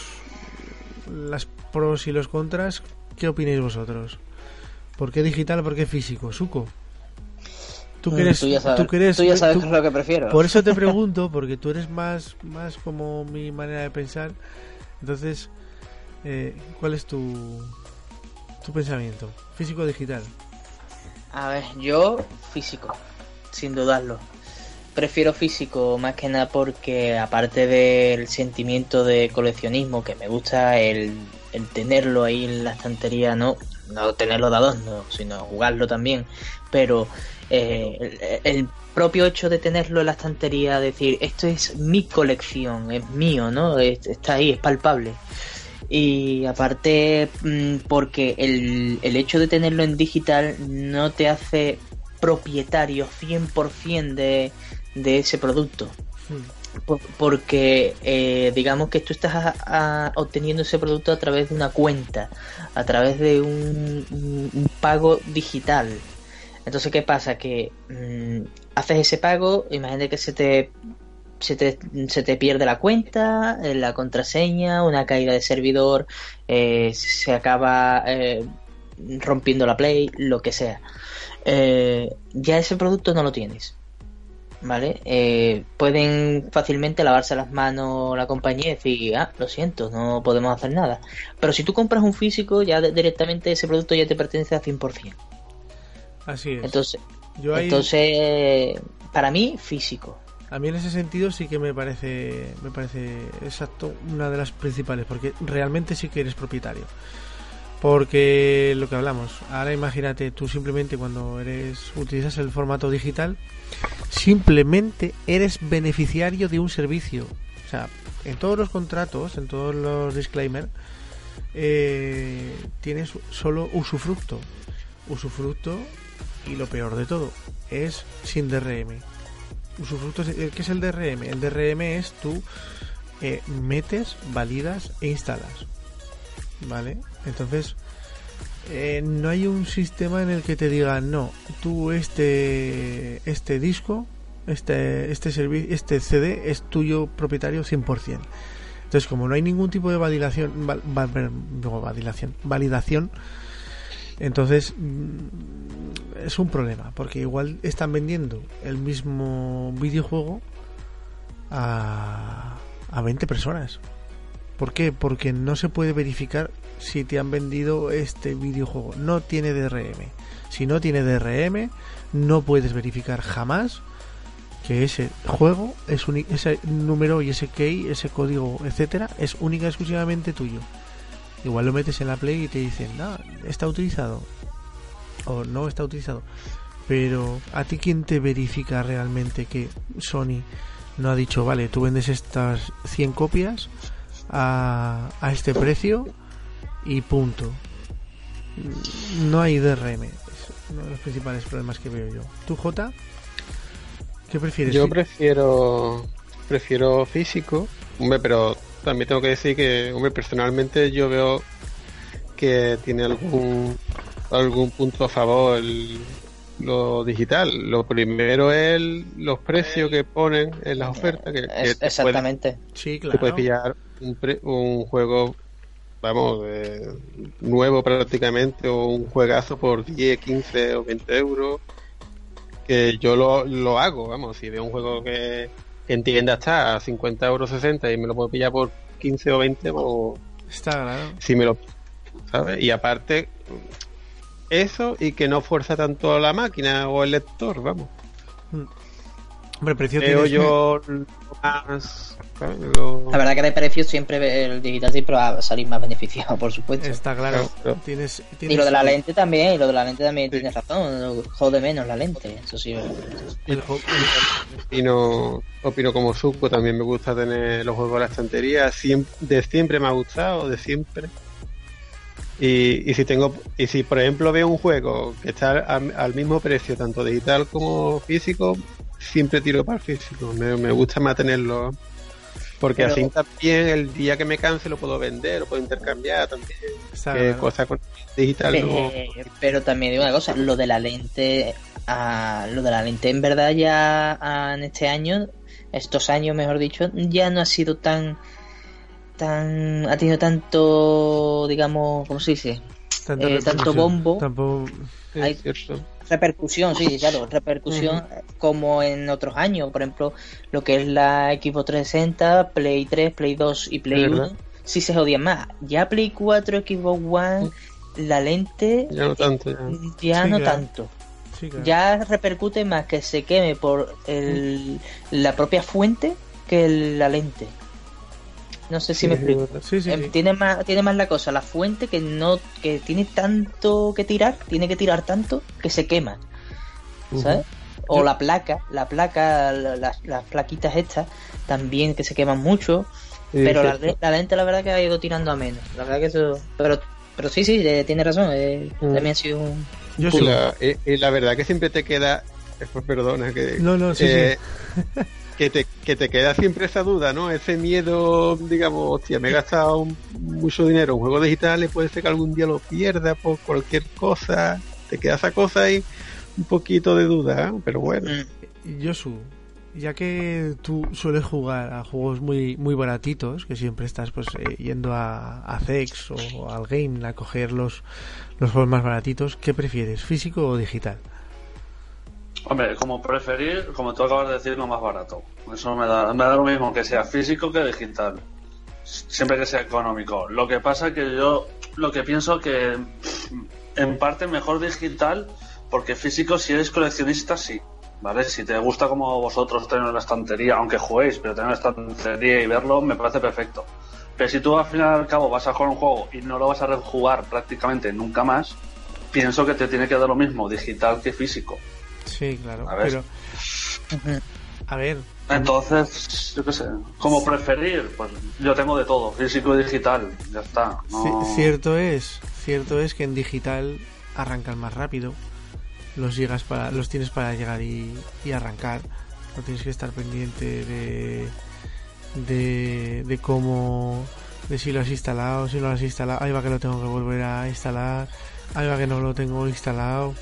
las pros y los contras, ¿qué opináis vosotros? ¿Por qué digital, por qué físico? Suco, tú que eres, tú ya sabes, tú que eres, tú ya sabes tú, lo que prefiero. Por eso te pregunto, porque tú eres más, más como mi manera de pensar. Entonces, eh, ¿cuál es tu, tu pensamiento? ¿Físico o digital? A ver, yo físico, sin dudarlo. Prefiero físico más que nada porque, aparte del sentimiento de coleccionismo, que me gusta el, el tenerlo ahí en la estantería, no, no tenerlo de adorno, sino jugarlo también, pero eh, el, el propio hecho de tenerlo en la estantería, decir, esto es mi colección, es mío, ¿no? Está ahí, es palpable. Y aparte, porque el, el hecho de tenerlo en digital no te hace propietario cien por ciento de, de ese producto. Por, porque eh, digamos que tú estás a, a, obteniendo ese producto a través de una cuenta, a través de un, un, un pago digital. Entonces, ¿qué pasa? Que mmm, haces ese pago, imagínate que se te Se te, se te pierde la cuenta, la contraseña, una caída de servidor, eh, se acaba eh, rompiendo la Play, lo que sea. Eh, ya ese producto no lo tienes, ¿vale? Eh, pueden fácilmente lavarse las manos la compañía y decir, ah, lo siento, no podemos hacer nada. Pero si tú compras un físico, ya de, directamente ese producto ya te pertenece al cien por ciento. Así es. Entonces, Yo ahí... entonces para mí, físico. A mí en ese sentido sí que me parece me parece exacto una de las principales, porque realmente sí que eres propietario. Porque lo que hablamos, ahora imagínate tú simplemente cuando eres utilizas el formato digital, simplemente eres beneficiario de un servicio. O sea, en todos los contratos, en todos los disclaimers, eh, tienes solo usufructo. Usufructo y lo peor de todo, es sin D R M. Usufructo, ¿qué es el D R M? El D R M es tú eh, metes, validas e instalas, ¿vale? Entonces eh, no hay un sistema en el que te digan no, tú este este disco, este este servicio, este C D es tuyo propietario cien por ciento. Entonces, como no hay ningún tipo de validación, val, val, no, validación, validación, entonces es un problema, porque igual están vendiendo el mismo videojuego a, a veinte personas. ¿Por qué? Porque no se puede verificar si te han vendido este videojuego. No tiene D R M. Si no tiene D R M, no puedes verificar jamás que ese juego, es uni- ese número y ese key, ese código, etcétera, es única y exclusivamente tuyo. Igual lo metes en la Play y te dicen, no, está utilizado o no está utilizado. Pero ¿a ti quién te verifica realmente que Sony no ha dicho, vale, tú vendes estas cien copias a, a este precio y punto? No hay D R M. Es uno de los principales problemas que veo yo. ¿Tú, Jota? ¿Qué prefieres? Yo prefiero prefiero físico, hombre, pero también tengo que decir que, hombre, personalmente yo veo que tiene algún algún punto a favor el, lo digital. Lo primero es el, los precios que ponen en las ofertas, que, que Es, exactamente. Puedes, sí, claro. Te puedes pillar un, pre, un juego, vamos, eh, nuevo prácticamente, o un juegazo por diez, quince o veinte euros. Que yo lo, lo hago, vamos, si veo un juego que, que en tienda está a cincuenta euros, sesenta y me lo puedo pillar por quince o veinte, pues, está claro. Si me lo, ¿sabes? Y aparte, eso y que no fuerza tanto la máquina o el lector, vamos. Hombre, precio Creo tienes... yo más, ¿sabes? Lo... La verdad que de precio siempre el digital siempre va a salir más beneficiado, por supuesto. Está claro. Claro, claro. Tienes, tienes... Y lo de la lente también, y lo de la lente también Sí. tienes razón, jode menos la lente, eso sí. El jo- Opino, opino como Zuko, también me gusta tener los juegos en la estantería, siempre, de siempre me ha gustado, de siempre. Y, y si tengo, y si por ejemplo veo un juego que está al, al mismo precio, tanto digital como físico, siempre tiro para el físico. Me, me gusta más tenerlo, porque Pero- así también el día que me canse lo puedo vender, lo puedo intercambiar también. está Que claro. cosas con digital no. Eh, pero también digo una cosa, lo de la lente, ah, lo de la lente en verdad ya ah, en este año, estos años mejor dicho, ya no ha sido tan, tan, ha tenido tanto, digamos, ¿cómo se dice? Tanta eh, tanto repercusión. bombo. Tampoco... Sí, hay- es cierto. Repercusión, sí, claro, repercusión como en otros años, por ejemplo, lo que es la Xbox trescientos sesenta, Play tres, Play dos y Play Es uno, verdad. sí se jodían más. Ya Play cuatro, Xbox One, la lente Ya no tanto. Ya. ya Sí, no claro. tanto. Sí, claro. Ya repercute más que se queme por el, la propia fuente que el- la lente. No sé si Sí, me es explico. verdad. Sí, sí, Em, sí. Tiene más, tiene más la cosa, la fuente que no, que tiene tanto que tirar, tiene que tirar tanto que se quema, ¿sabes? O Yo- la placa, la placa, la- las, las plaquitas estas también que se queman mucho, Sí, pero la, cierto. la lente la verdad que ha ido tirando a menos, la verdad que eso, pero, pero sí, sí, eh, tiene razón, eh, Mm. también ha sido un, Yo Y sí. la, y- y la verdad que siempre te queda, eh, pues perdona, que, No, no, sí, eh, que te, que te queda siempre esa duda, ¿no? Ese miedo, digamos, hostia, me he gastado un- mucho dinero en juegos digitales, puede ser que algún día lo pierda por cualquier cosa, te queda esa cosa ahí, un poquito de duda, ¿eh? Pero bueno. mm, Yosu, ya que tú sueles jugar a juegos muy muy baratitos, que siempre estás pues eh, yendo a, a Zex o al Game a coger los, los juegos más baratitos, ¿qué prefieres, físico o digital? Hombre, como preferir, como tú acabas de decir, lo más barato. Eso me da, me da lo mismo que sea físico que digital. Siempre que sea económico. Lo que pasa es que yo lo que pienso que pff, en parte mejor digital, porque físico si eres coleccionista sí. ¿Vale? Si te gusta como vosotros tener la estantería, aunque juguéis, pero tener la estantería y verlo me parece perfecto. Pero si tú al final y al cabo vas a jugar un juego y no lo vas a rejugar prácticamente nunca más, pienso que te tiene que dar lo mismo digital que físico. Sí, claro, A ver. pero ujú. a ver, Entonces, yo qué sé, como preferir, pues yo tengo de todo, físico y digital, ya está. No... ci- cierto es, cierto es que en digital arrancan más rápido. Los llegas para, los tienes para llegar y, y arrancar. No tienes que estar pendiente de, de de cómo, de si lo has instalado, si no lo has instalado. Ahí va que lo tengo que volver a instalar. Ahí va que no lo tengo instalado.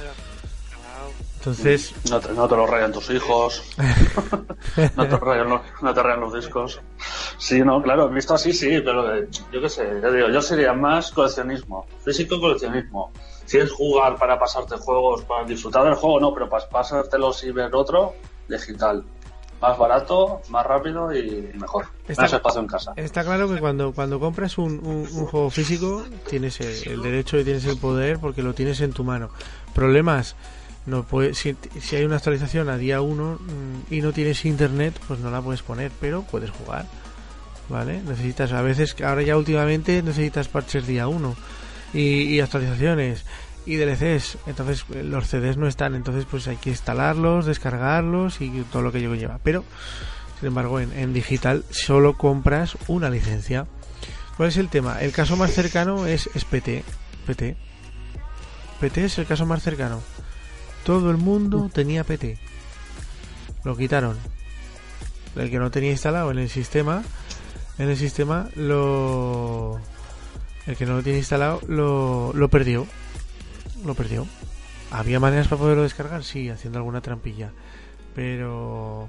Entonces, No te, no te lo rayan tus hijos, no te rayan los, no te rayan los discos. Sí, no, claro, visto así sí, pero eh, yo qué sé, yo digo, yo sería más coleccionismo, físico coleccionismo. Si es jugar para pasarte juegos, para disfrutar del juego, no, pero para pasártelos y ver otro, digital. más barato, más rápido y mejor. Está, más espacio en casa. Está claro que cuando, cuando compras un, un, un juego físico tienes el, el derecho y tienes el poder porque lo tienes en tu mano. Problemas, no puede, si, si hay una actualización a día uno y no tienes internet, pues no la puedes poner, pero puedes jugar. ¿Vale? Necesitas, a veces, ahora ya últimamente necesitas parches día uno y, y actualizaciones y D L Cs, entonces los C Ds no están, entonces pues hay que instalarlos, descargarlos y todo lo que ello lleva, pero sin embargo en, en digital solo compras una licencia. ¿Cuál es el tema? El caso más cercano es, es P T P T P T es el caso más cercano. Todo el mundo tenía P T, lo quitaron. El que no tenía instalado en el sistema en el sistema lo el que no lo tiene instalado lo, lo perdió lo perdió. ¿Había maneras para poderlo descargar? Sí, haciendo alguna trampilla, pero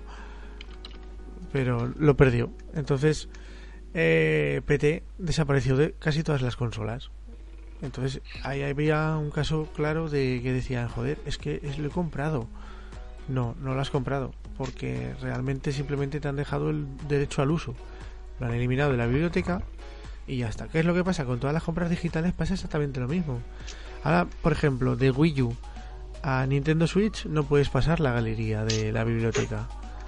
pero lo perdió. Entonces eh, P T desapareció de casi todas las consolas. Entonces ahí había un caso claro de que decían, joder, es que es, lo he comprado. No, no lo has comprado, porque realmente simplemente te han dejado el derecho al uso, lo han eliminado de la biblioteca y ya está. ¿Qué es lo que pasa? Con todas las compras digitales pasa exactamente lo mismo. Ahora, por ejemplo, de Wii U a Nintendo Switch no puedes pasar la galería de la biblioteca.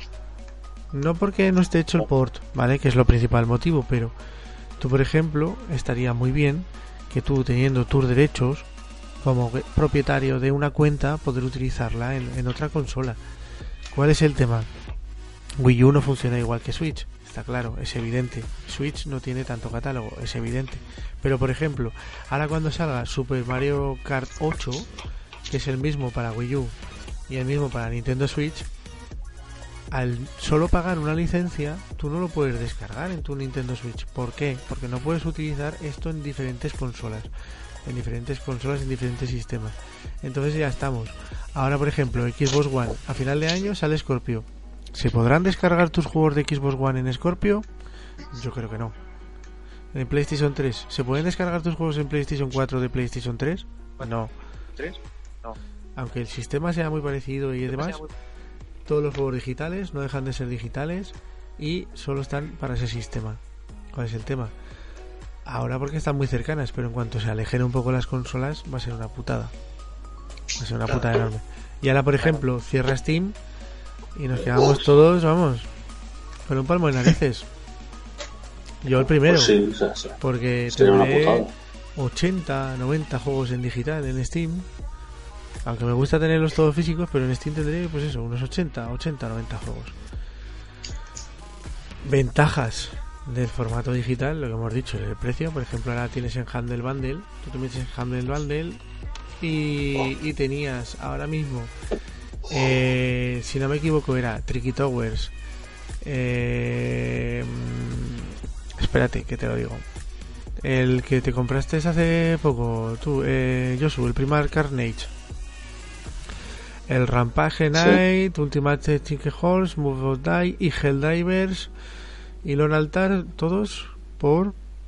No porque no esté hecho el port, ¿vale? Que es lo principal motivo, pero tú, por ejemplo, estaría muy bien que tú, teniendo tus derechos como propietario de una cuenta, poder utilizarla en, en otra consola. ¿Cuál es el tema? Wii U no funciona igual que Switch, está claro, es evidente. Switch no tiene tanto catálogo, es evidente. Pero por ejemplo, ahora cuando salga Super Mario Kart ocho, que es el mismo para Wii U y el mismo para Nintendo Switch, al solo pagar una licencia, tú no lo puedes descargar en tu Nintendo Switch. ¿Por qué? Porque no puedes utilizar esto en diferentes consolas. En diferentes consolas, en diferentes sistemas. Entonces ya estamos. Ahora, por ejemplo, Xbox One, a final de año sale Scorpio. ¿Se podrán descargar tus juegos de Xbox One en Scorpio? Yo creo que no. En PlayStation tres, ¿se pueden descargar tus juegos en PlayStation cuatro de PlayStation tres? No. ¿tres? No. Aunque el sistema sea muy parecido y demás, muy... todos los juegos digitales no dejan de ser digitales y solo están para ese sistema. ¿Cuál es el tema? Ahora porque están muy cercanas, pero en cuanto se alejen un poco las consolas va a ser una putada. Va a ser una putada enorme. Y ahora, por ejemplo, cierra Steam y nos quedamos todos, vamos, con un palmo de narices. Yo el primero, pues sí, o sea, sí. Porque sería tendré ochenta, noventa juegos en digital en Steam. Aunque me gusta tenerlos todos físicos, pero en Steam tendré, pues eso, unos ochenta, ochenta, noventa juegos. Ventajas del formato digital, lo que hemos dicho, el precio. Por ejemplo, ahora tienes en Humble Bundle, tú te metes en Humble Bundle y, y tenías ahora mismo, eh, si no me equivoco, era Tricky Towers, eh, espérate que te lo digo, el que te compraste hace poco tú, eh, Josu, el Primal Carnage, el Rampage Knight, sí. Ultimate Chicken Horse, Move or Die y Helldivers y Lone Altar, todos por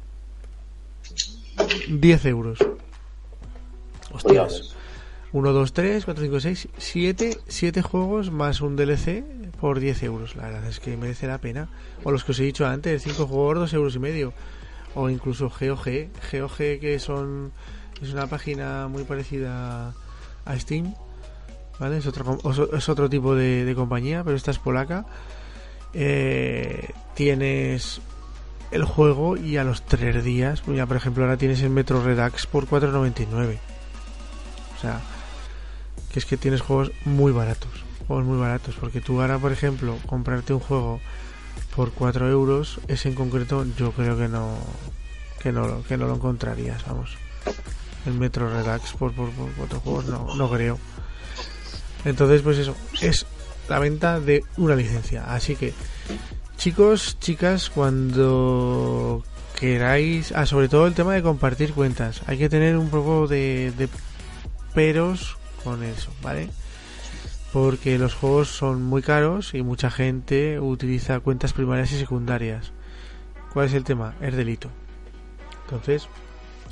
diez euros. Hostias. uno, dos, tres, cuatro, cinco, seis, siete, siete juegos más un D L C por diez euros. La verdad es que merece la pena. O los que os he dicho antes, cinco juegos, dos euros y medio. O incluso G O G. G O G, que son es una página muy parecida a Steam. ¿Vale? Es otro, es otro tipo de, de compañía, pero esta es polaca. Eh, tienes el juego y a los tres días, ya por ejemplo ahora tienes el Metro Redux por cuatro noventa y nueve. O sea, que es que tienes juegos muy baratos, juegos muy baratos, porque tú ahora, por ejemplo, comprarte un juego por cuatro euros, ese en concreto yo creo que no que no, que no lo encontrarías, vamos. El Metro Redux por, por, por cuatro juegos no, no creo. Entonces, pues eso, es la venta de una licencia. Así que, chicos, chicas, cuando queráis, ah, sobre todo el tema de compartir cuentas, hay que tener un poco de, de peros con eso, ¿vale? Porque los juegos son muy caros y mucha gente utiliza cuentas primarias y secundarias. ¿Cuál es el tema? Es delito. Entonces,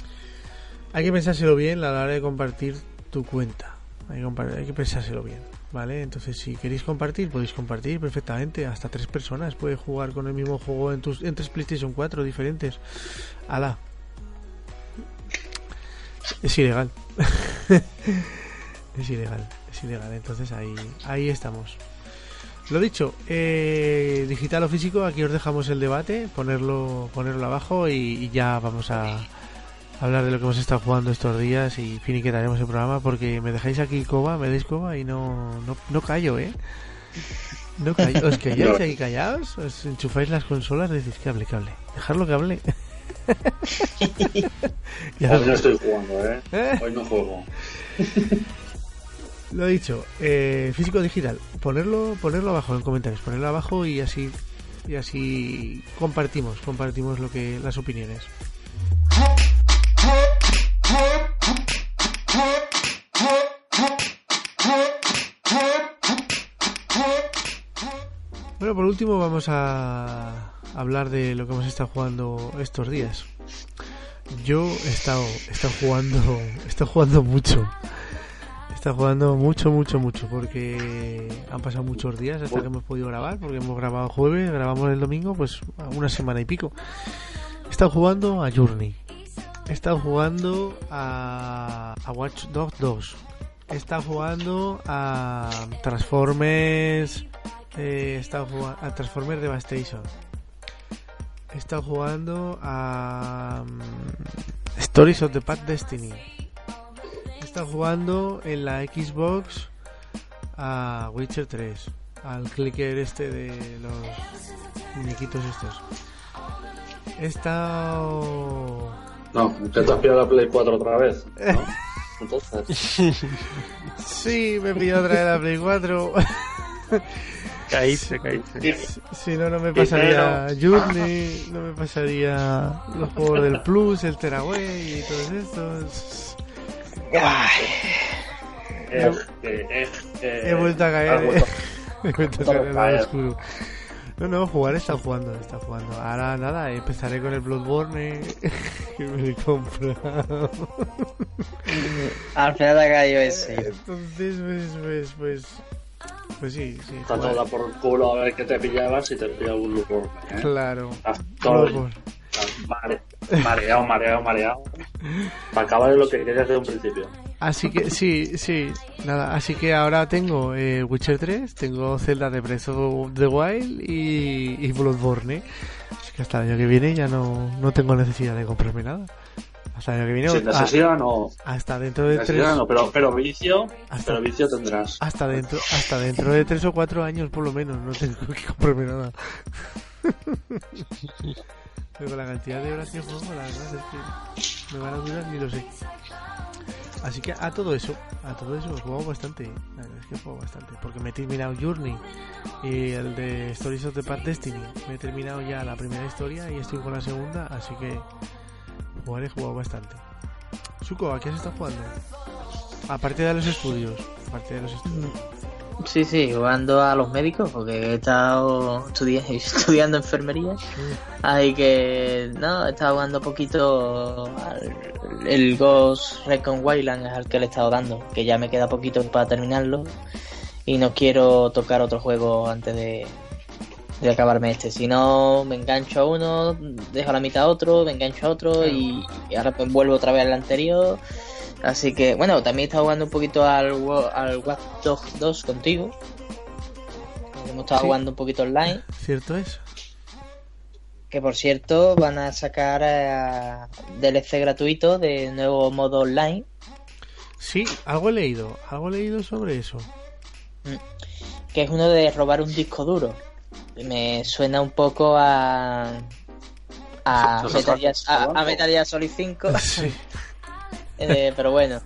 hay que pensárselo bien a la hora de compartir tu cuenta. Hay que, hay que pensárselo bien, ¿vale? Entonces, si queréis compartir, podéis compartir perfectamente. Hasta tres personas puede jugar con el mismo juego en, tus, en tres PlayStation cuatro diferentes. ¡Hala! Es ilegal. Es ilegal, es ilegal. Entonces ahí, ahí estamos. Lo dicho, eh, digital o físico, aquí os dejamos el debate, ponerlo, ponerlo abajo y, y ya vamos a hablar de lo que hemos estado jugando estos días y finiquitaremos el programa porque me dejáis aquí coba, me dais coba y no, no, no callo, ¿eh? No callo. ¿Os calláis ahí callados? ¿Os enchufáis las consolas? Decís que hable, que hable. Dejarlo que hable. Ya Hoy no estoy jugando, ¿eh? ¿Eh? Hoy no juego. Lo dicho, eh, físico digital, ponerlo, ponerlo abajo en comentarios, ponerlo abajo y así y así compartimos, compartimos lo que las opiniones. Bueno, por último vamos a hablar de lo que hemos estado jugando estos días. Yo he estado, he estado jugando, he estado jugando mucho. He estado jugando mucho, mucho, mucho, porque han pasado muchos días hasta que hemos podido grabar, porque hemos grabado jueves, grabamos el domingo, pues una semana y pico. He estado jugando a Journey. He estado jugando a, a Watch Dogs dos. He estado jugando a Transformers. Eh, he estado jugando a Transformers Devastation. He estado jugando a um, Stories of the Past Destiny. He estado jugando en la Xbox a Witcher tres, al clicker este de los muñequitos estos. He estado... No, que te has pillado la Play cuatro otra vez, ¿no? Entonces... Sí, me he pillado otra vez la Play cuatro. Caíste, caíste. Si no, no me pasaría Journey, no me pasaría los juegos del Plus, el Teraway y todos estos. Eh, eh, eh, eh, he vuelto a caer, vuelto. he vuelto a caer en el oscuro. No, no, jugar está jugando, está jugando. Ahora nada, empezaré con el Bloodborne que me he comprado. Al final ha caído ese. Entonces, pues, pues, pues, pues sí, sí. Está toda por culo a ver qué te pillabas y te pilla un Bloodborne, ¿eh? Claro. Todo mare, mareado, mareado, mareado. Para acabar en lo que querías desde un principio. Así que sí, sí, nada, así que ahora tengo eh, Witcher tres, tengo Zelda de Breath of the Wild y, y Bloodborne. Así que hasta el año que viene ya no, no tengo necesidad de comprarme nada. Hasta el año que viene. Sin necesidad no. Hasta dentro de necesidad tres. No, pero, pero vicio, hasta, pero vicio tendrás. Hasta dentro, hasta dentro de tres o cuatro años por lo menos no tengo que comprarme nada. Pero con la cantidad de horas que juego, la verdad es que me van a durar ni lo sé. Así que a todo eso, a todo eso he jugado bastante. La verdad es que he jugado bastante. Porque me he terminado Journey y el de Stories of the Past Destiny. Me he terminado ya la primera historia y estoy con la segunda. Así que jugar he jugado bastante. Suko, ¿a qué has estado jugando? Aparte de los estudios. Aparte de los estudios. Sí, sí, jugando a los médicos porque he estado estudi- estudiando enfermería. Así que, no, he estado jugando un poquito al el Ghost Recon Wildlands, es al que le he estado dando, que ya me queda poquito para terminarlo y no quiero tocar otro juego antes de, de acabarme este. Si no, me engancho a uno, dejo a la mitad a otro, me engancho a otro y, y ahora pues vuelvo otra vez al anterior. Así que, bueno, también he estado jugando un poquito al, al Watch Dogs dos contigo. Hemos estado sí. jugando un poquito online. ¿Cierto es? Que por cierto, van a sacar uh, D L C gratuito de nuevo modo online. Sí, algo he leído. Algo he leído sobre eso. Que es uno de robar un disco duro. Me suena un poco a. a Metal Gear, a, a Metal Gear Solid cinco. Sí. Eh, pero bueno.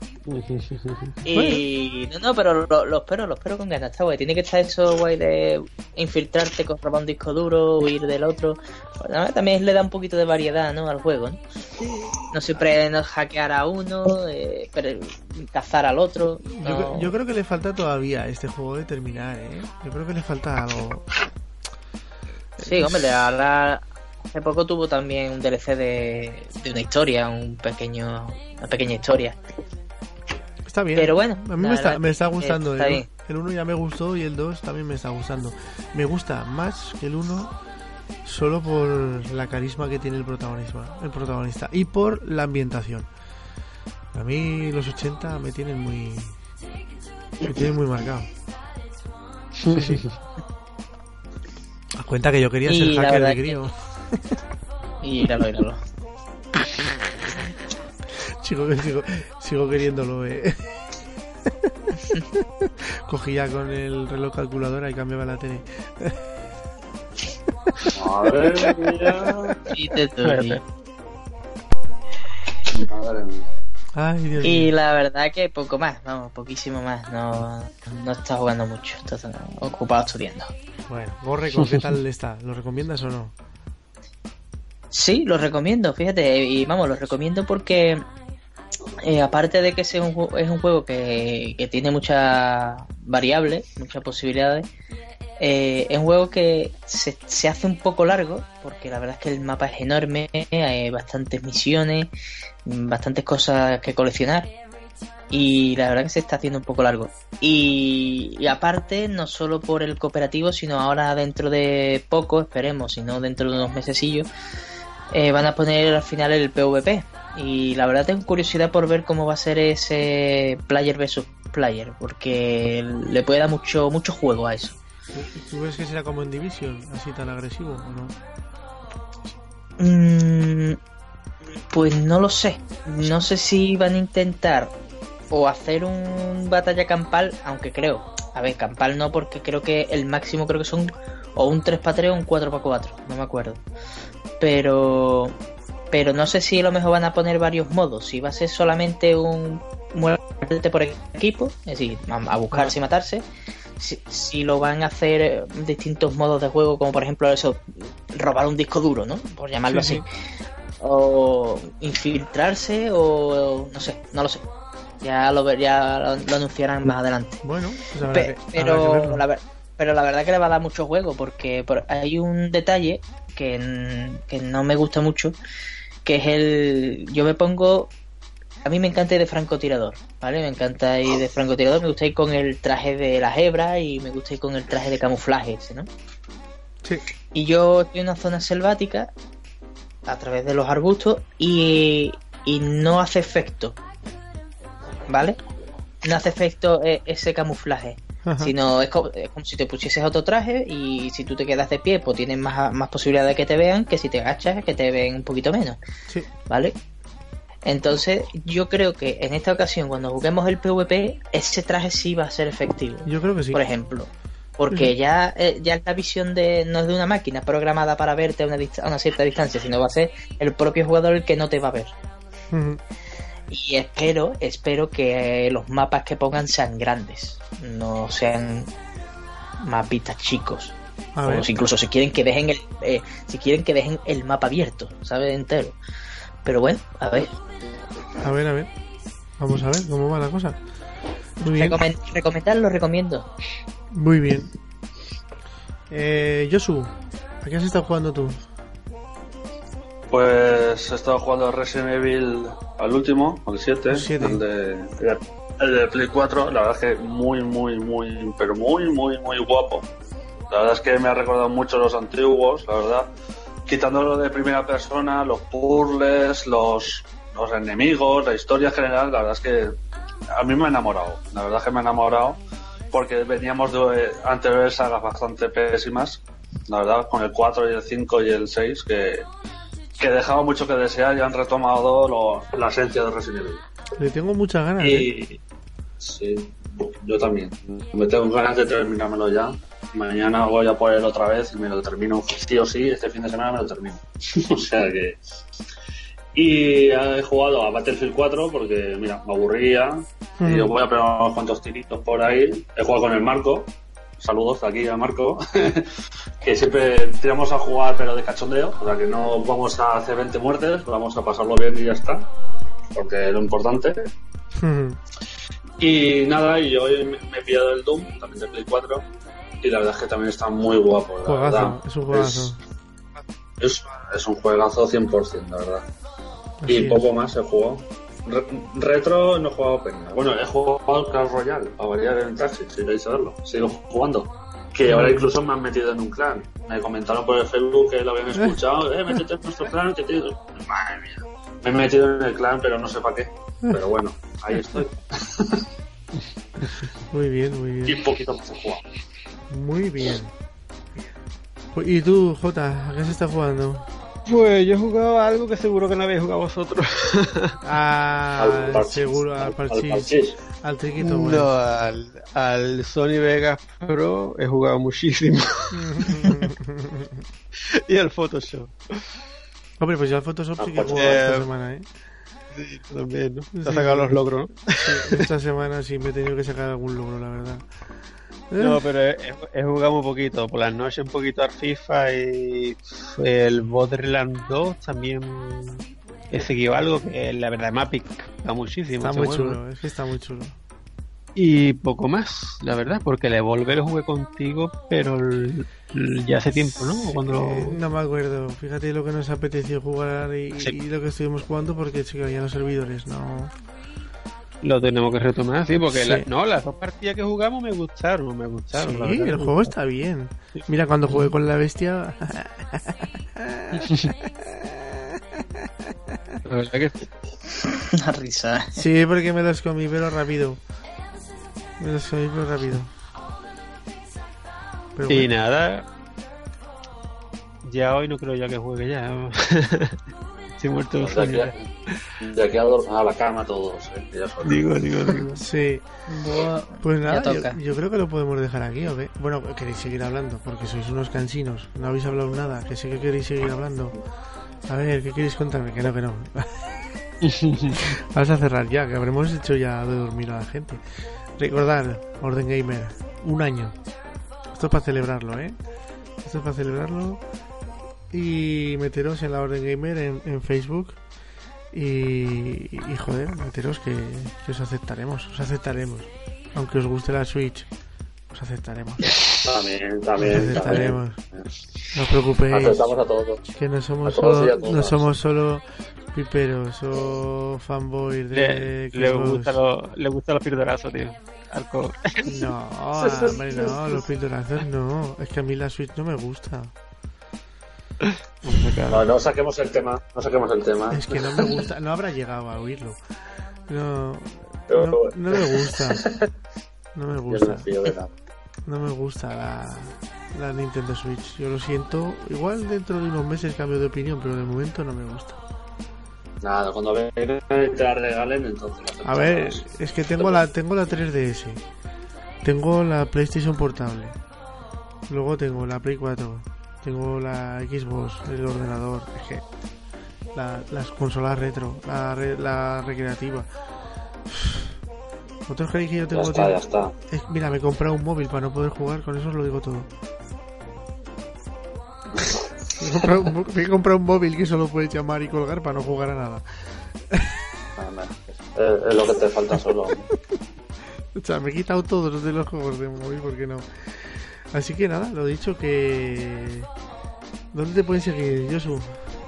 Y no, no, pero lo, lo espero, lo espero con ganas. Está guay. Tiene que estar eso guay de infiltrarte con robar un disco duro, huir del otro. Bueno, también le da un poquito de variedad, ¿no? Al juego, ¿no? No siempre no hackear a uno, eh, pero cazar al otro. No. Yo, yo creo que le falta todavía a este juego de terminar, ¿eh? Yo creo que le falta algo. Sí, hombre, le hará. Hace poco tuvo también un D L C de, de una historia, un pequeño, una pequeña historia. Está bien. Pero bueno, a mí la me está, verdad me está que gustando. está el, bien. el uno ya me gustó y el dos también me está gustando. Me gusta más que el uno solo por la carisma que tiene el protagonista, el protagonista y por la ambientación. A mí los ochenta me tienen muy me tienen muy marcado. Sí, sí. A cuenta que yo quería Y ser la hacker verdad de que- crío. Y míralo, míralo. Sigo, sigo, sigo queriéndolo, eh. Cogía con el reloj calculadora y cambiaba la tele. Madre mía. Y te doy. Madre mía. Ay, Dios Y mío. la verdad que poco más, vamos, poquísimo más. No, no está jugando mucho, está ocupado estudiando. Bueno, Gorreco, ¿qué tal está? ¿Lo recomiendas o no? Sí, lo recomiendo, fíjate, y vamos, lo recomiendo porque eh, aparte de que sea un, ju- es un juego que, que tiene muchas variables, muchas posibilidades, eh, es un juego que se, se hace un poco largo, porque la verdad es que el mapa es enorme, hay bastantes misiones, bastantes cosas que coleccionar, y la verdad que se está haciendo un poco largo. Y, y aparte, no solo por el cooperativo, sino ahora dentro de poco, esperemos, si no dentro de unos mesecillos, eh, van a poner al final el PvP. Y la verdad tengo curiosidad por ver cómo va a ser ese player versus player, porque le puede dar mucho mucho juego a eso. ¿Tú, tú ves que será como en Division, así tan agresivo o no? Mm, pues no lo sé. No sé si van a intentar o hacer un batalla campal, aunque creo, a ver, campal no, porque creo que el máximo creo que son o un tres para tres o un cuatro para cuatro, no me acuerdo. Pero pero no sé si a lo mejor van a poner varios modos, si va a ser solamente un muerte por equipo, es decir, a a buscarse y matarse, si, si lo van a hacer eh, distintos modos de juego, como por ejemplo eso, robar un disco duro, ¿no? Por llamarlo Sí, así. O infiltrarse o no sé, no lo sé. Ya lo ver, ya lo, lo anunciarán más adelante. Bueno, pues habrá Pe- que, habrá que pero verlo. la ver- pero la verdad que le va a dar mucho juego, porque por- hay un detalle que, n- que no me gusta mucho, que es el, yo me pongo, a mí me encanta ir de francotirador, ¿vale? Me encanta ir de francotirador, me gusta ir con el traje de la hebra y me gusta ir con el traje de camuflaje ese, ¿no? Sí. Y yo estoy en una zona selvática a través de los arbustos y, y no hace efecto, ¿vale? No hace efecto eh, ese camuflaje, Ajá. sino es como, es como si te pusieses otro traje y si tú te quedas de pie pues tienes más, más posibilidad de que te vean que si te agachas que te ven un poquito menos, Sí. ¿vale? Entonces yo creo que en esta ocasión cuando juguemos el PvP ese traje sí va a ser efectivo, Yo creo que sí. por ejemplo, porque ya eh, ya la visión de no es de una máquina programada para verte a una, dist- a una cierta distancia, sino va a ser el propio jugador el que no te va a ver. Ujú. Y espero, espero que eh, los mapas que pongan sean grandes, no sean mapitas chicos. A O ver, si incluso si quieren que dejen el eh, si quieren que dejen el mapa abierto, ¿sabes? Entero. Pero bueno, a ver. a ver, a ver. Vamos a ver cómo va la cosa. Muy bien. Recomen- recomendarlo recomiendo. Muy bien. Eh, Josu, ¿a qué has estado jugando tú? Pues he estado jugando Resident Evil al último, al siete, El siete. El, de, el de Play cuatro. La verdad es que muy, muy, muy, pero muy, muy, muy guapo. La verdad es que me ha recordado mucho los antiguos, la verdad. Quitándolo de primera persona, los puzzles, los, los enemigos, la historia en general, la verdad es que a mí me ha enamorado. La verdad es que me ha enamorado porque veníamos de anteriores sagas bastante pésimas, la verdad, con el cuatro y el cinco y el seis, que, que dejaba mucho que desear y han retomado lo, la esencia de Resident Evil. Le tengo muchas ganas, ¿eh? Y sí, yo también. Me tengo ganas de terminármelo ya. Mañana voy a por él otra vez y me lo termino sí o sí. Este fin de semana me lo termino. O sea que. Y he jugado a Battlefield cuatro porque, mira, me aburría. Mm. Y yo voy a pegar unos cuantos tiritos por ahí. He jugado con el Marco. Saludos de aquí a Marco. Que siempre tiramos a jugar, pero de cachondeo. O sea que no vamos a hacer veinte muertes. Vamos a pasarlo bien y ya está. Porque es lo importante. Ujú. Y nada, y yo hoy me me he pillado el Doom, también de Play cuatro, y la verdad es que también está muy guapo, la Juegazo, verdad. es un juegazo. Es, es, es un juegazo cien por ciento, la verdad. Así Y es. poco más he jugado. Re- retro no he jugado apenas. Bueno, he jugado al Clash Royale, para variar en el taxi, si queréis saberlo. Sigo jugando. Que ahora incluso me han metido en un clan. Me comentaron por el Facebook que lo habían escuchado. Eh, métete en nuestro clan, que te... Madre mía. Me he metido en el clan, pero no sé para qué. Pero bueno, ahí estoy. Muy bien, muy Y bien. un poquito más he jugado. Muy bien. ¿Y tú, Jota, a qué se está jugando? Pues yo he jugado a algo que seguro que no habéis jugado vosotros. Ah, Al parchís. seguro, al Al parchís. parchís. Al triquito, bueno. No, al, al Sony Vegas Pro he jugado muchísimo. Y al Photoshop. Hombre, pues yo al Photoshop sí que he Ah, jugado esta eh, semana, ¿eh? Sí, también, ¿no? Te Sí. has sacado los logros, ¿no? Sí, esta semana sí me he tenido que sacar algún logro, la verdad. No, pero he, he jugado un poquito. Por las noches un poquito al FIFA y el Borderlands dos también he seguido algo que la verdad me ha picado muchísimo. Está ese muy juego. chulo, es que está muy chulo. Y poco más, la verdad, porque el Evolver lo jugué contigo, pero el- el- ya hace tiempo, ¿no? Cuando lo- Eh, no me acuerdo, fíjate lo que nos apeteció jugar y, Sí. y lo que estuvimos jugando porque se caían los servidores, no. lo tenemos que retomar, sí, porque Sí. la- no, las dos partidas que jugamos me gustaron, me gustaron. Sí, la verdad, el me juego está bien. Mira, cuando jugué con la bestia. La verdad que Una risa. Sí, porque me los comí, pero rápido. Me los comí, pero rápido. Pero Y bueno. nada, ya hoy no creo ya que juegue ya. Estoy muerto de De aquí, sueño. a, de aquí a, dor- a la cama todos. Eh, que ya son- Digo, digo, digo. Sí. Buah, Pues nada, ya yo, toca. yo creo que lo podemos dejar aquí, ¿o qué? Bueno, queréis seguir hablando, porque sois unos cansinos. No habéis hablado nada, que sé que queréis seguir hablando. A ver, ¿qué queréis contarme? Que no, que no. Vamos a cerrar ya, que habremos hecho ya de dormir a la gente. Recordad, Orden Gamer, un año. Esto es para celebrarlo, ¿eh? Esto es para celebrarlo. Y meteros en la Orden Gamer en, en Facebook. Y, y joder, meteros que, que os aceptaremos, os aceptaremos. Aunque os guste la Switch, os aceptaremos. También, Os también, aceptaremos. también. No os preocupéis, Aceptamos a todos. que no somos a todos y a solo, todas. no somos solo piperos o fanboys de Le, le Xbox. gusta lo, le gusta los pildorazos, tío. Alcohol. No, hombre, no, los pildorazos no. Es que a mí la Switch no me gusta. No, no saquemos el tema. No saquemos el tema. Es que no me gusta, no habrá llegado a oírlo. No, Pero, no, no me gusta. No me Yo no gusta. me fío de nada. No me gusta la, la Nintendo Switch. Yo lo siento. Igual dentro de unos meses cambio de opinión, pero de momento no me gusta. Nada, cuando vengan y te la regalen, entonces la A ver, aceptamos. es que tengo la tengo la tres D S. Tengo la PlayStation portable. Luego tengo la Play cuatro. Tengo la Xbox, el ordenador. Es que la- las consolas retro, la, re- la recreativa. ¿Vosotros creéis que yo Ya tengo está, ya tiempo? está. Es- mira, me he comprado un móvil para no poder jugar, con eso os lo digo todo. Me he comprado un, mo- me he comprado un móvil que solo puedes llamar y colgar para no jugar a nada. Nada más. Eh, es lo que te falta solo. O sea, me he quitado todos los de los juegos de móvil, ¿por qué no? Así que nada, lo dicho que... ¿Dónde te pueden seguir, Josu?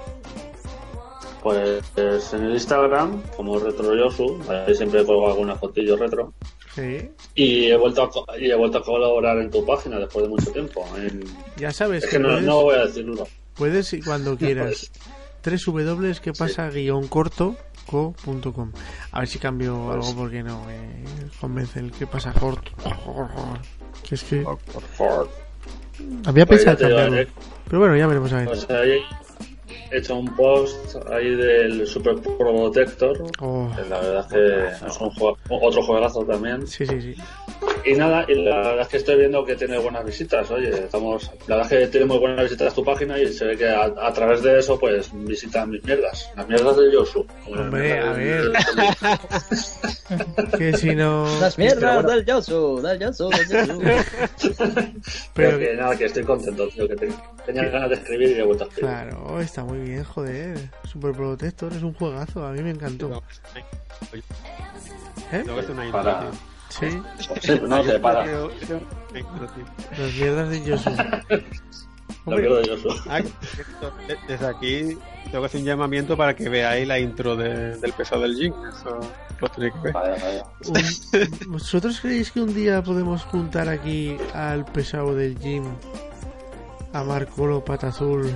Pues en el Instagram, como RetroYosu, ahí siempre pongo alguna fotillo retro. Sí. Y he vuelto a, co- y he vuelto a colaborar en tu página después de mucho tiempo. En- Ya sabes Es que, que no, puedes, no voy a decirlo. puedes y cuando quieras. Tres w que pasa guión corto co punto com. A ver si cambio Pues- algo porque no me convence el que pasa corto. Que es que había Pues ya pensado te digo, cambiarlo. eh, Pero bueno, ya veremos a ver. pues ahí he hecho un post ahí del Super Protector. Oh, Que la verdad es que es un juego, otro juegazo también. sí, sí, sí. Y nada, y la verdad es que estoy viendo que tiene buenas visitas. Oye, estamos. La verdad es que tiene muy buenas visitas tu página y se ve que a, a través de eso, pues visitan mis mierdas. Las mierdas de Yosu. como las Hombre, mierdas a del- ver. Que si no... Las mierdas Pero del Yosu, del Yosu, del Yosu. Pero Pero que nada, que estoy contento, tío. Que te- tenía ganas de escribir y he vuelto a escribir. claro, está muy bien, joder. Super Protector es un juegazo, a mí me encantó. ¿Eh? Tengo que hacer una intro, Para- tío. Sí, Sí, no sé, para. Tengo- tengo una intro, tío. las mierdas de Yosu. La mierda de Joshua. Ah, desde aquí tengo que hacer un llamamiento para que veáis la intro de, del pesado del Jin. Eso lo tenéis que ver. Vaya, vaya. Un- ¿Vosotros creéis que un día podemos juntar aquí al pesado del gym, a Marcolo Pata Azul,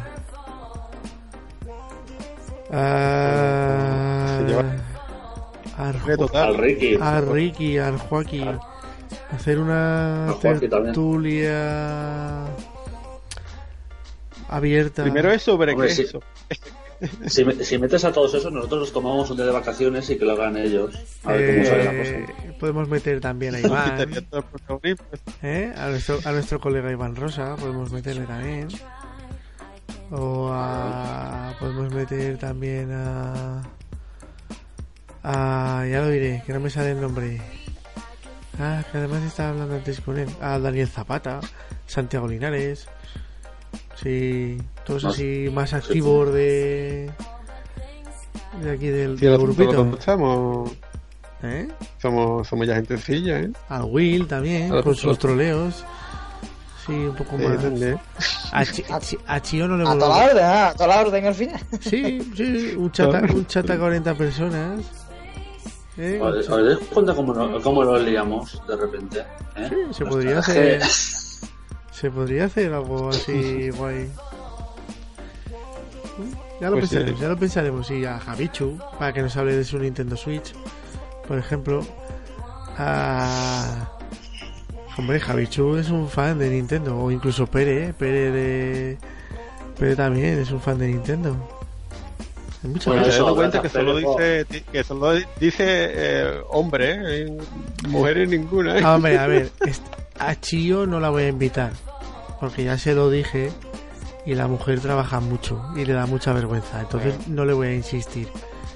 a, Señor. a, Re total. Al Ricky. a Ricky, al Joaquín, hacer una A Joaquín también. tertulia abierta? Primero es sobre Hombre, qué sí. es eso. Si, me- si metes a todos esos, nosotros nos tomamos un día de vacaciones y que lo hagan ellos. A ver cómo sale la cosa. Eh, podemos meter también a Iván, Quitaría todo el protagonismo. ¿eh? a, nuestro, a nuestro colega Iván Rosa, podemos meterle también. O a. Podemos meter también a. A. Ya lo diré, que no me sale el nombre. Ah, que además estaba hablando antes con él. A Daniel Zapata, Santiago Linares. Sí, todos Más- así más activos de. De aquí del, Si del nosotros lo grupito. contamos, ¿Eh? somos, somos ya gentecilla, ¿eh? A Will también, A los con otros. sus troleos. Sí, un poco Sí, más. también. A, Chi- a Chi- a Chio no le A vuelvo toda la orden, ah, a toda la orden al final. Sí, sí, un chat, a- un chat a cuarenta personas. ¿Eh? Un ¿Os chat- os dais cuenta cómo, no- cómo nos liamos de repente? ¿Eh? Sí, se podría Nuestra- hacer. Se podría hacer algo así guay. Ya lo Pues sí. pensaremos, ya lo pensaremos. Y a Javichu, para que nos hable de su Nintendo Switch, por ejemplo. A. Hombre, Javichu es un fan de Nintendo. O incluso Pere, ¿eh? Pere de. Pere también es un fan de Nintendo. Hay mucha Bueno, Me gente. he eso, dado cuenta que gracias, solo Pere, dice, que solo dice eh, hombre, ¿eh? Mujeres ninguna. ¿eh? Ah, hombre, a ver, est- a Chio no la voy a invitar, porque ya se lo dije y la mujer trabaja mucho y le da mucha vergüenza, entonces no le voy a insistir.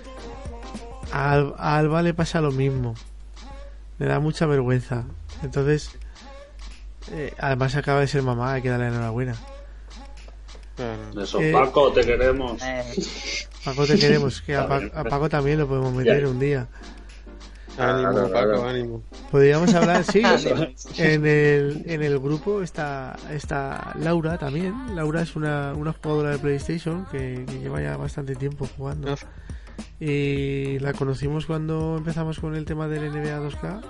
A, Al- a Alba le pasa lo mismo, le da mucha vergüenza, entonces eh, además acaba de ser mamá, hay que darle la enhorabuena. Claro. Eso, Eh, Paco, te queremos. Eh, Paco, te queremos, que a, Está Pa- bien. a Paco también lo podemos meter Ya. un día. Ánimo, Claro, Paco, claro. ánimo. Podríamos hablar, sí, Ánimo. en el, en el grupo está, está Laura también. Laura es una, una jugadora de PlayStation que, que lleva ya bastante tiempo jugando. Y la conocimos cuando empezamos con el tema del N B A dos K.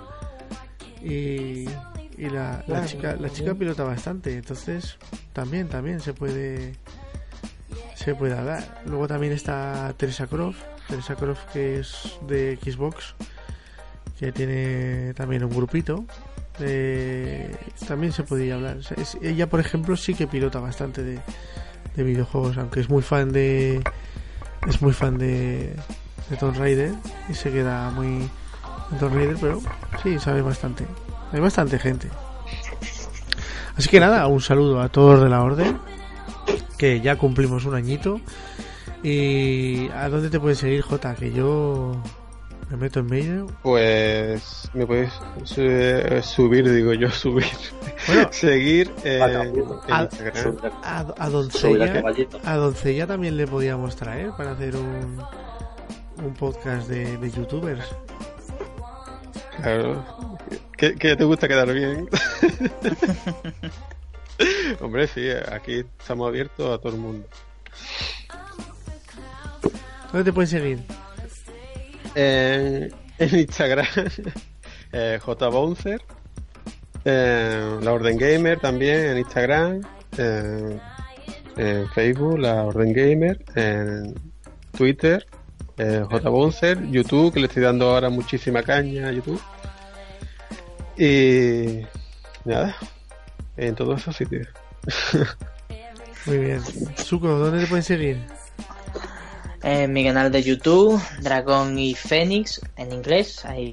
Y, y la, la chica la chica pilota bastante, entonces también, también se puede se puede hablar. Luego también está Teresa Croft, Teresa Croft que es de Xbox, que tiene también un grupito. Eh, también se podría hablar. O sea, es- ella, por ejemplo, sí que pilota bastante de, de videojuegos, aunque es muy fan de es muy fan de, de Tomb Raider y se queda muy en Tomb Raider, pero sí sabe bastante. Hay bastante gente. Así que nada, un saludo a todos de la orden, que ya cumplimos un añito. ¿Y a dónde te puedes seguir, Jota? Que yo me meto en medio. Pues me puedes su- subir, digo yo, subir. Bueno, Seguir eh, Vaca, en al- Instagram. a, a Subir a Doncella, caballito. a Doncella también le podíamos traer para hacer un, un podcast de, de youtubers. Claro. ¿Qué, qué te gusta quedar bien? Hombre, sí, aquí estamos abiertos a todo el mundo. ¿Dónde te puedes seguir? En, en Instagram, eh, jbouncer. Eh, la Orden Gamer también en Instagram. Eh, en Facebook, la Orden Gamer. En Twitter, eh, jbouncer. YouTube, que le estoy dando ahora muchísima caña a YouTube. Y nada, en todos esos sitios. Muy bien. Suco, ¿dónde te pueden seguir? en mi canal de YouTube, Dragón y Fénix, en inglés, ahí.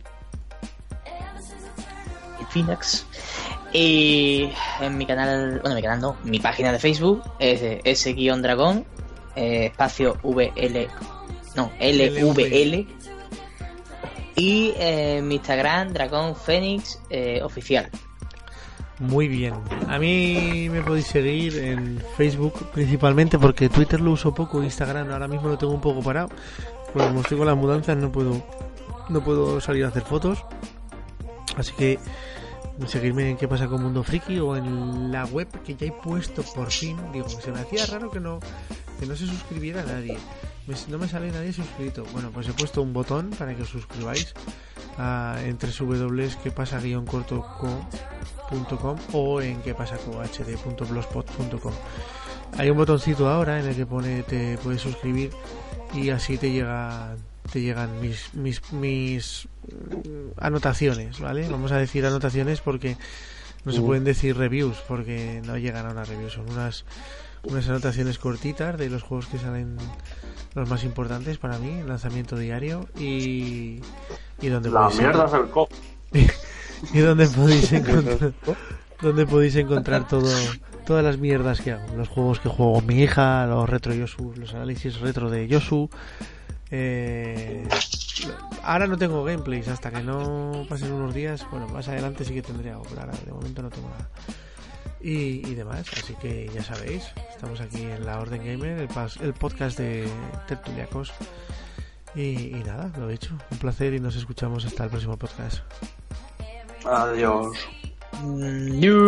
Y Phoenix. Y en mi canal, bueno, mi canal no, mi página de Facebook es de S-Dragón, eh, espacio V L, no, L V L. Y eh, mi Instagram, Dragón Fénix eh, oficial. Muy bien. A mí me podéis seguir en Facebook principalmente, porque Twitter lo uso poco, Instagram ahora mismo lo tengo un poco parado. Porque como estoy con las mudanzas no puedo no puedo salir a hacer fotos. Así que seguirme en qué pasa con Mundo Friki o en la web que ya he puesto por fin. Digo, se me hacía raro que no que no se suscribiera nadie. Me, no me sale nadie suscrito. Bueno, pues he puesto un botón para que os suscribáis a, en w w w punto que pasa guion corto punto com o en que pasa co h d punto blogspot punto com. Hay un botoncito ahora en el que pone te puedes suscribir y así te llega te llegan mis mis mis anotaciones, ¿vale? Vamos a decir anotaciones porque no se pueden decir reviews porque no llegan a una review, son unas unas anotaciones cortitas de los juegos que salen, los más importantes para mí, lanzamiento diario y y donde La podéis mierda es el co. y donde podéis encontrar donde podéis encontrar todo todas las mierdas que hago, los juegos que juego con mi hija, los retro Yosu, los análisis retro de Yosu. Eh, ahora no tengo gameplays hasta que no pasen unos días. Bueno, más adelante sí que tendré algo, pero ahora de momento no tengo nada. Y, y demás, así que ya sabéis, estamos aquí en La Orden Gamer, el, pas, el podcast de Tertuliacos. Y, y nada, lo he hecho. Un placer y nos escuchamos hasta el próximo podcast. Adiós. Mm,